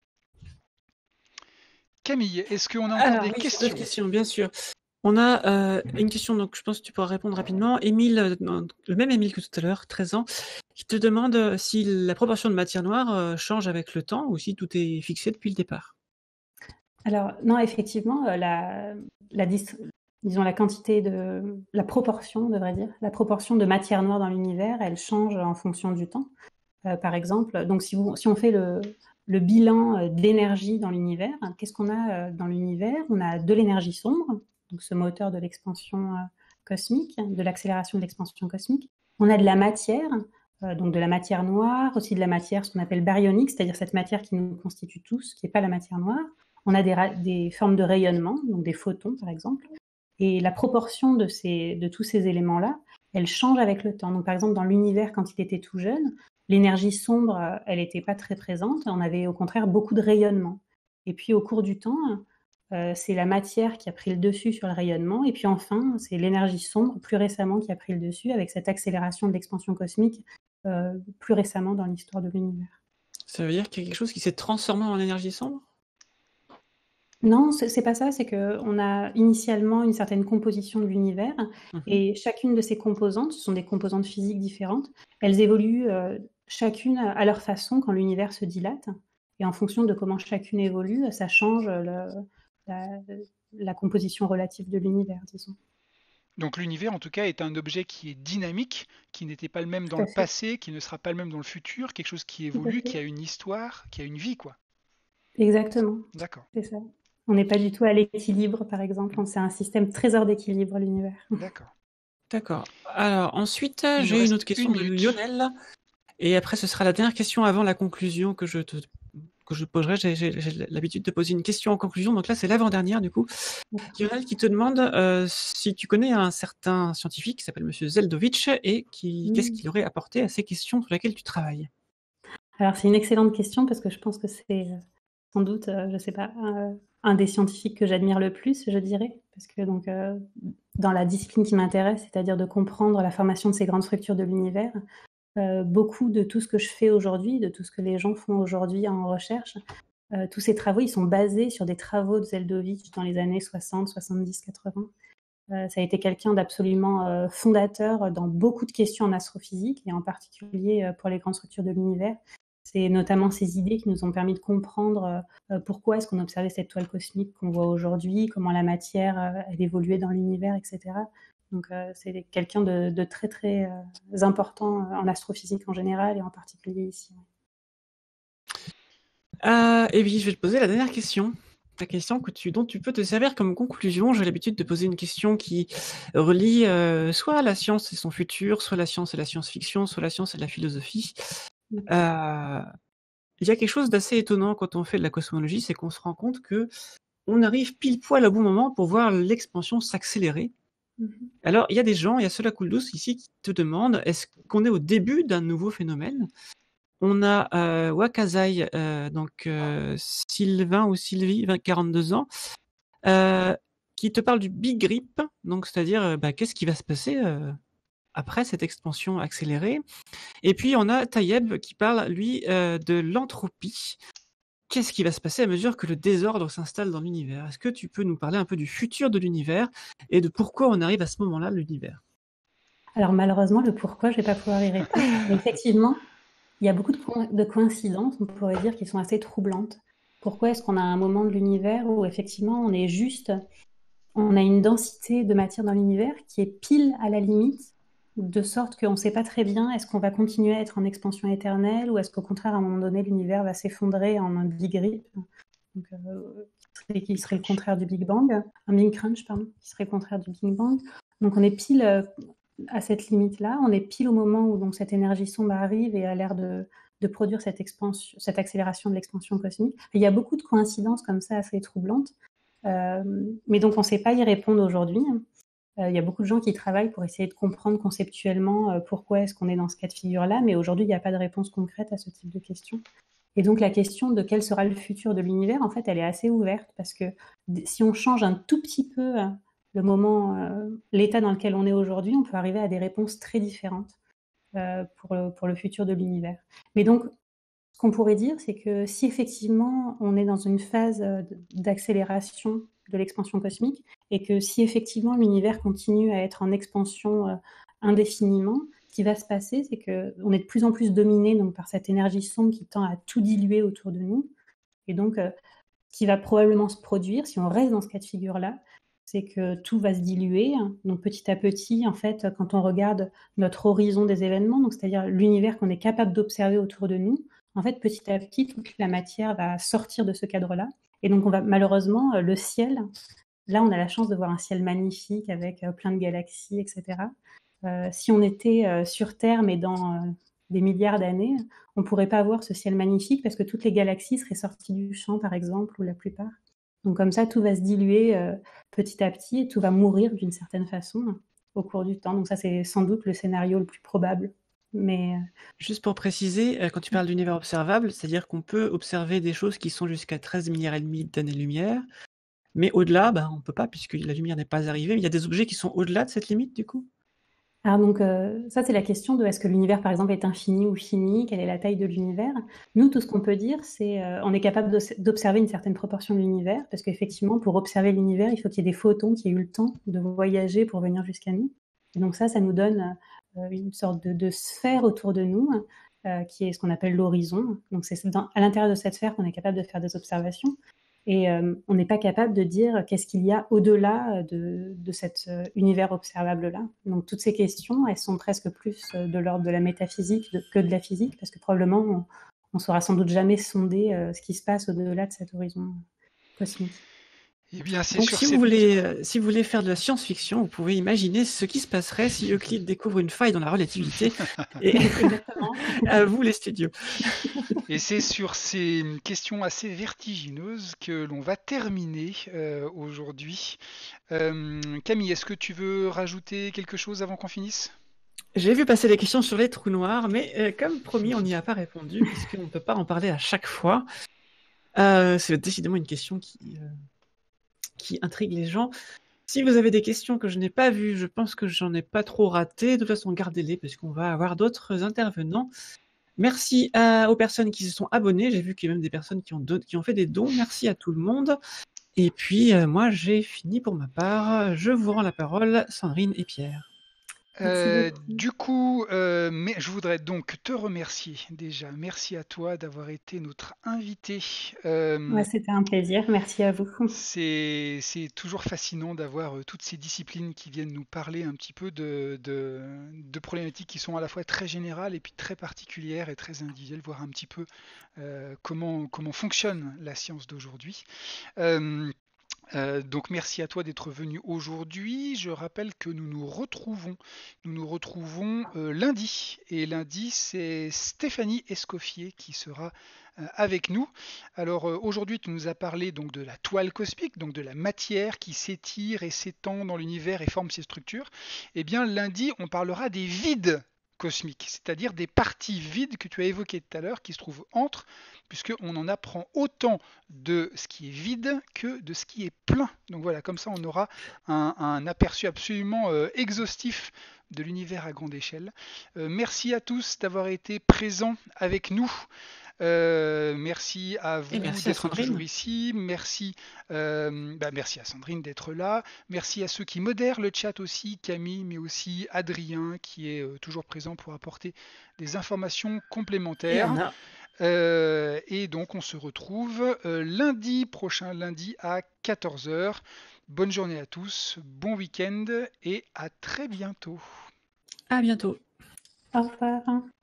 Speaker 1: Camille, est-ce qu'on a encore
Speaker 3: Alors,
Speaker 1: des
Speaker 3: oui, c'est d'autres
Speaker 1: questions?
Speaker 3: questions, bien sûr. On a une question, donc je pense que tu pourras répondre rapidement. Émile, le même Émile que tout à l'heure, 13 ans, qui te demande si la proportion de matière noire change avec le temps ou si tout est fixé depuis le départ.
Speaker 2: Alors, non, effectivement, disons la quantité la proportion, on devrait dire, la proportion de matière noire dans l'univers, elle change en fonction du temps. Par exemple, donc si on fait le bilan d'énergie dans l'univers, qu'est-ce qu'on a dans l'univers? On a de l'énergie sombre, donc ce moteur de l'expansion cosmique, de l'accélération de l'expansion cosmique. On a de la matière, donc de la matière noire, aussi de la matière, ce qu'on appelle baryonique, c'est-à-dire cette matière qui nous constitue tous, qui n'est pas la matière noire. On a des formes de rayonnement, donc des photons par exemple. Et la proportion de tous ces éléments-là, elle change avec le temps. Donc par exemple, dans l'univers, quand il était tout jeune, l'énergie sombre, elle n'était pas très présente. On avait au contraire beaucoup de rayonnement. Et puis au cours du temps, c'est la matière qui a pris le dessus sur le rayonnement. Et puis enfin, c'est l'énergie sombre, plus récemment, qui a pris le dessus avec cette accélération de l'expansion cosmique plus récemment dans l'histoire de l'univers.
Speaker 3: Ça veut dire qu'il y a quelque chose qui s'est transformé en énergie sombre?
Speaker 2: Non, c'est pas ça, c'est qu'on a initialement une certaine composition de l'univers
Speaker 3: Mhm.
Speaker 2: et chacune de ces composantes, ce sont des composantes physiques différentes, elles évoluent chacune à leur façon quand l'univers se dilate. Et en fonction de comment chacune évolue, ça change la, la composition relative de l'univers, disons.
Speaker 1: Donc l'univers, en tout cas, est un objet qui est dynamique, qui n'était pas le même dans
Speaker 2: Tout
Speaker 1: le
Speaker 2: à fait,
Speaker 1: passé, qui ne sera pas le même dans le futur, quelque chose qui
Speaker 2: tout à
Speaker 1: évolue, qui a
Speaker 2: fait.
Speaker 1: une histoire, qui a une vie, quoi.
Speaker 2: Exactement,
Speaker 1: D'accord.
Speaker 2: c'est ça. On n'est pas du tout à l'équilibre, par exemple.
Speaker 1: Mm.
Speaker 2: C'est un système très hors d'équilibre, l'univers.
Speaker 1: D'accord.
Speaker 3: D'accord. Alors ensuite,
Speaker 1: Il nous
Speaker 3: j'ai une autre
Speaker 1: reste une
Speaker 3: question de
Speaker 1: minute.
Speaker 3: Lionel. Et après, ce sera la dernière question avant la conclusion que je poserai. J'ai l'habitude de poser une question en conclusion, donc là, c'est l'avant-dernière, du coup. Lionel qui te demande si tu connais un certain scientifique qui s'appelle Monsieur Zeldovitch et qu'est-ce qu'il aurait apporté à ces questions sur lesquelles tu travailles.
Speaker 2: Alors, c'est une excellente question parce que je pense que c'est sans doute, je ne sais pas, un des scientifiques que j'admire le plus, je dirais. Parce que donc, dans la discipline qui m'intéresse, c'est-à-dire de comprendre la formation de ces grandes structures de l'univers, beaucoup de tout ce que je fais aujourd'hui, de tout ce que les gens font aujourd'hui en recherche, tous ces travaux, ils sont basés sur des travaux de Zeldovitch dans les années 60, 70, 80. Ça a été quelqu'un d'absolument fondateur dans beaucoup de questions en astrophysique et en particulier pour les grandes structures de l'univers. C'est notamment ces idées qui nous ont permis de comprendre pourquoi est-ce qu'on observait cette toile cosmique qu'on voit aujourd'hui, comment la matière elle évoluait dans l'univers, etc. Donc c'est quelqu'un de très très important en astrophysique en général et en particulier ici.
Speaker 3: Et puis, je vais te poser la dernière question. La question dont tu peux te servir comme conclusion. J'ai l'habitude de poser une question qui relie soit la science et son futur, soit la science et la science-fiction, soit la science et la philosophie. Il y a quelque chose d'assez étonnant quand on fait de la cosmologie, c'est qu'on se rend compte que on arrive pile poil au bon moment pour voir l'expansion s'accélérer. Alors, il y a des gens, il y a cela coule douce ici qui te demandent, est-ce qu'on est au début d'un nouveau phénomène? On a Wakazai, donc Sylvain ou Sylvie, 42 ans, qui te parle du Big Rip, donc c'est-à-dire qu'est-ce qui va se passer après cette expansion accélérée. Et puis on a Tayeb qui parle, lui, de l'entropie. Qu'est-ce qui va se passer à mesure que le désordre s'installe dans l'univers? Est-ce que tu peux nous parler un peu du futur de l'univers et de pourquoi on arrive à ce moment-là de l'univers?
Speaker 2: Alors malheureusement, le pourquoi, je ne vais pas pouvoir y répondre. Mais effectivement, il y a beaucoup de coïncidences, on pourrait dire, qui sont assez troublantes. Pourquoi est-ce qu'on a un moment de l'univers où effectivement on a une densité de matière dans l'univers qui est pile à la limite, de sorte qu'on ne sait pas très bien est-ce qu'on va continuer à être en expansion éternelle ou est-ce qu'au contraire, à un moment donné, l'univers va s'effondrer en un Big Rip, donc, qui serait le contraire du Big Bang, un Big Crunch, pardon, qui serait le contraire du Big Bang. Donc on est pile à cette limite-là, on est pile au moment où donc, cette énergie sombre arrive et a l'air de produire cette accélération de l'expansion cosmique. Il y a beaucoup de coïncidences comme ça assez troublantes, mais donc on ne sait pas y répondre aujourd'hui. Il y a beaucoup de gens qui travaillent pour essayer de comprendre conceptuellement pourquoi est-ce qu'on est dans ce cas de figure-là, mais aujourd'hui, il n'y a pas de réponse concrète à ce type de questions. Et donc la question de quel sera le futur de l'univers, en fait, elle est assez ouverte, parce que si on change un tout petit peu le moment, l'état dans lequel on est aujourd'hui, on peut arriver à des réponses très différentes pour le futur de l'univers. Mais donc, ce qu'on pourrait dire, c'est que si effectivement on est dans une phase d'accélération de l'expansion cosmique et que si effectivement l'univers continue à être en expansion indéfiniment, ce qui va se passer, c'est qu'on est de plus en plus dominé donc, par cette énergie sombre qui tend à tout diluer autour de nous. Et donc, ce qui va probablement se produire, si on reste dans ce cas de figure-là, c'est que tout va se diluer. Donc petit à petit, en fait, quand on regarde notre horizon des événements, donc c'est-à-dire l'univers qu'on est capable d'observer autour de nous, en fait, petit à petit, toute la matière va sortir de ce cadre-là. Et donc, on va malheureusement, le ciel, là, on a la chance de voir un ciel magnifique avec plein de galaxies, etc. Si on était sur Terre, mais dans des milliards d'années, on ne pourrait pas voir ce ciel magnifique parce que toutes les galaxies seraient sorties du champ, par exemple, ou la plupart. Donc comme ça, tout va se diluer petit à petit et tout va mourir d'une certaine façon au cours du temps. Donc ça, c'est sans doute le scénario le plus probable. Mais
Speaker 3: Juste pour préciser, quand tu parles d'univers observable, c'est-à-dire qu'on peut observer des choses qui sont jusqu'à 13 milliards et demi d'années-lumière, mais au-delà, on ne peut pas puisque la lumière n'est pas arrivée. Il y a des objets qui sont au-delà de cette limite, du coup?
Speaker 2: Alors donc, ça, c'est la question de est-ce que l'univers, par exemple, est infini ou fini? Quelle est la taille de l'univers? Nous, tout ce qu'on peut dire, c'est, on est capable d'observer une certaine proportion de l'univers, parce qu'effectivement, pour observer l'univers, il faut qu'il y ait des photons qui aient eu le temps de voyager pour venir jusqu'à nous. Et donc ça nous donne une sorte de sphère autour de nous, qui est ce qu'on appelle l'horizon. Donc c'est à l'intérieur de cette sphère qu'on est capable de faire des observations. Et on n'est pas capable de dire qu'est-ce qu'il y a au-delà de cet univers observable-là. Donc toutes ces questions, elles sont presque plus de l'ordre de la métaphysique que de la physique, parce que probablement on saura sans doute jamais sonder ce qui se passe au-delà de cet horizon cosmique.
Speaker 1: Eh bien, c'est
Speaker 3: Donc,
Speaker 1: sur
Speaker 3: si vous
Speaker 1: cette...
Speaker 3: voulez faire de la science-fiction, vous pouvez imaginer ce qui se passerait si Euclide découvre une faille dans la relativité. Et
Speaker 2: Exactement.
Speaker 3: à vous, les studios.
Speaker 1: Et c'est sur ces questions assez vertigineuses que l'on va terminer aujourd'hui. Camille, est-ce que tu veux rajouter quelque chose avant qu'on finisse?
Speaker 3: J'ai vu passer les questions sur les trous noirs, mais comme promis, on n'y a pas répondu, puisqu'on ne peut pas en parler à chaque fois. C'est décidément une question qui intrigue les gens. Si vous avez des questions que je n'ai pas vues, je pense que j'en ai pas trop raté. De toute façon, gardez-les, parce qu'on va avoir d'autres intervenants. Merci aux personnes qui se sont abonnées. J'ai vu qu'il y a même des personnes qui ont fait des dons. Merci à tout le monde. Et puis, moi, j'ai fini pour ma part. Je vous rends la parole, Sandrine et Pierre.
Speaker 2: Merci beaucoup.
Speaker 1: Du coup, mais je voudrais donc te remercier déjà. Merci à toi d'avoir été notre invité.
Speaker 2: Ouais, c'était un plaisir. Merci à vous.
Speaker 1: C'est toujours fascinant d'avoir toutes ces disciplines qui viennent nous parler un petit peu de problématiques qui sont à la fois très générales et puis très particulières et très individuelles, voir un petit peu comment fonctionne la science d'aujourd'hui. Euh, donc merci à toi d'être venu aujourd'hui. Je rappelle que nous nous retrouvons lundi. Et lundi, c'est Stéphanie Escoffier qui sera avec nous. Alors aujourd'hui, tu nous as parlé donc de la toile cosmique, donc de la matière qui s'étire et s'étend dans l'univers et forme ses structures. Eh bien lundi, on parlera des vides cosmiques, c'est-à-dire des parties vides que tu as évoquées tout à l'heure, qui se trouvent entre, puisqu'on en apprend autant de ce qui est vide que de ce qui est plein. Donc voilà, comme ça on aura un aperçu absolument exhaustif de l'univers à grande échelle. Merci à tous d'avoir été présents avec nous. Merci à vous d'être toujours ici. Merci à Sandrine d'être là. Merci à ceux qui modèrent le chat aussi, Camille, mais aussi Adrien qui est toujours présent pour apporter des informations complémentaires. Et donc on se retrouve lundi prochain, lundi à 14h. Bonne journée à tous, bon week-end et à très bientôt.
Speaker 3: À bientôt.
Speaker 2: Au revoir.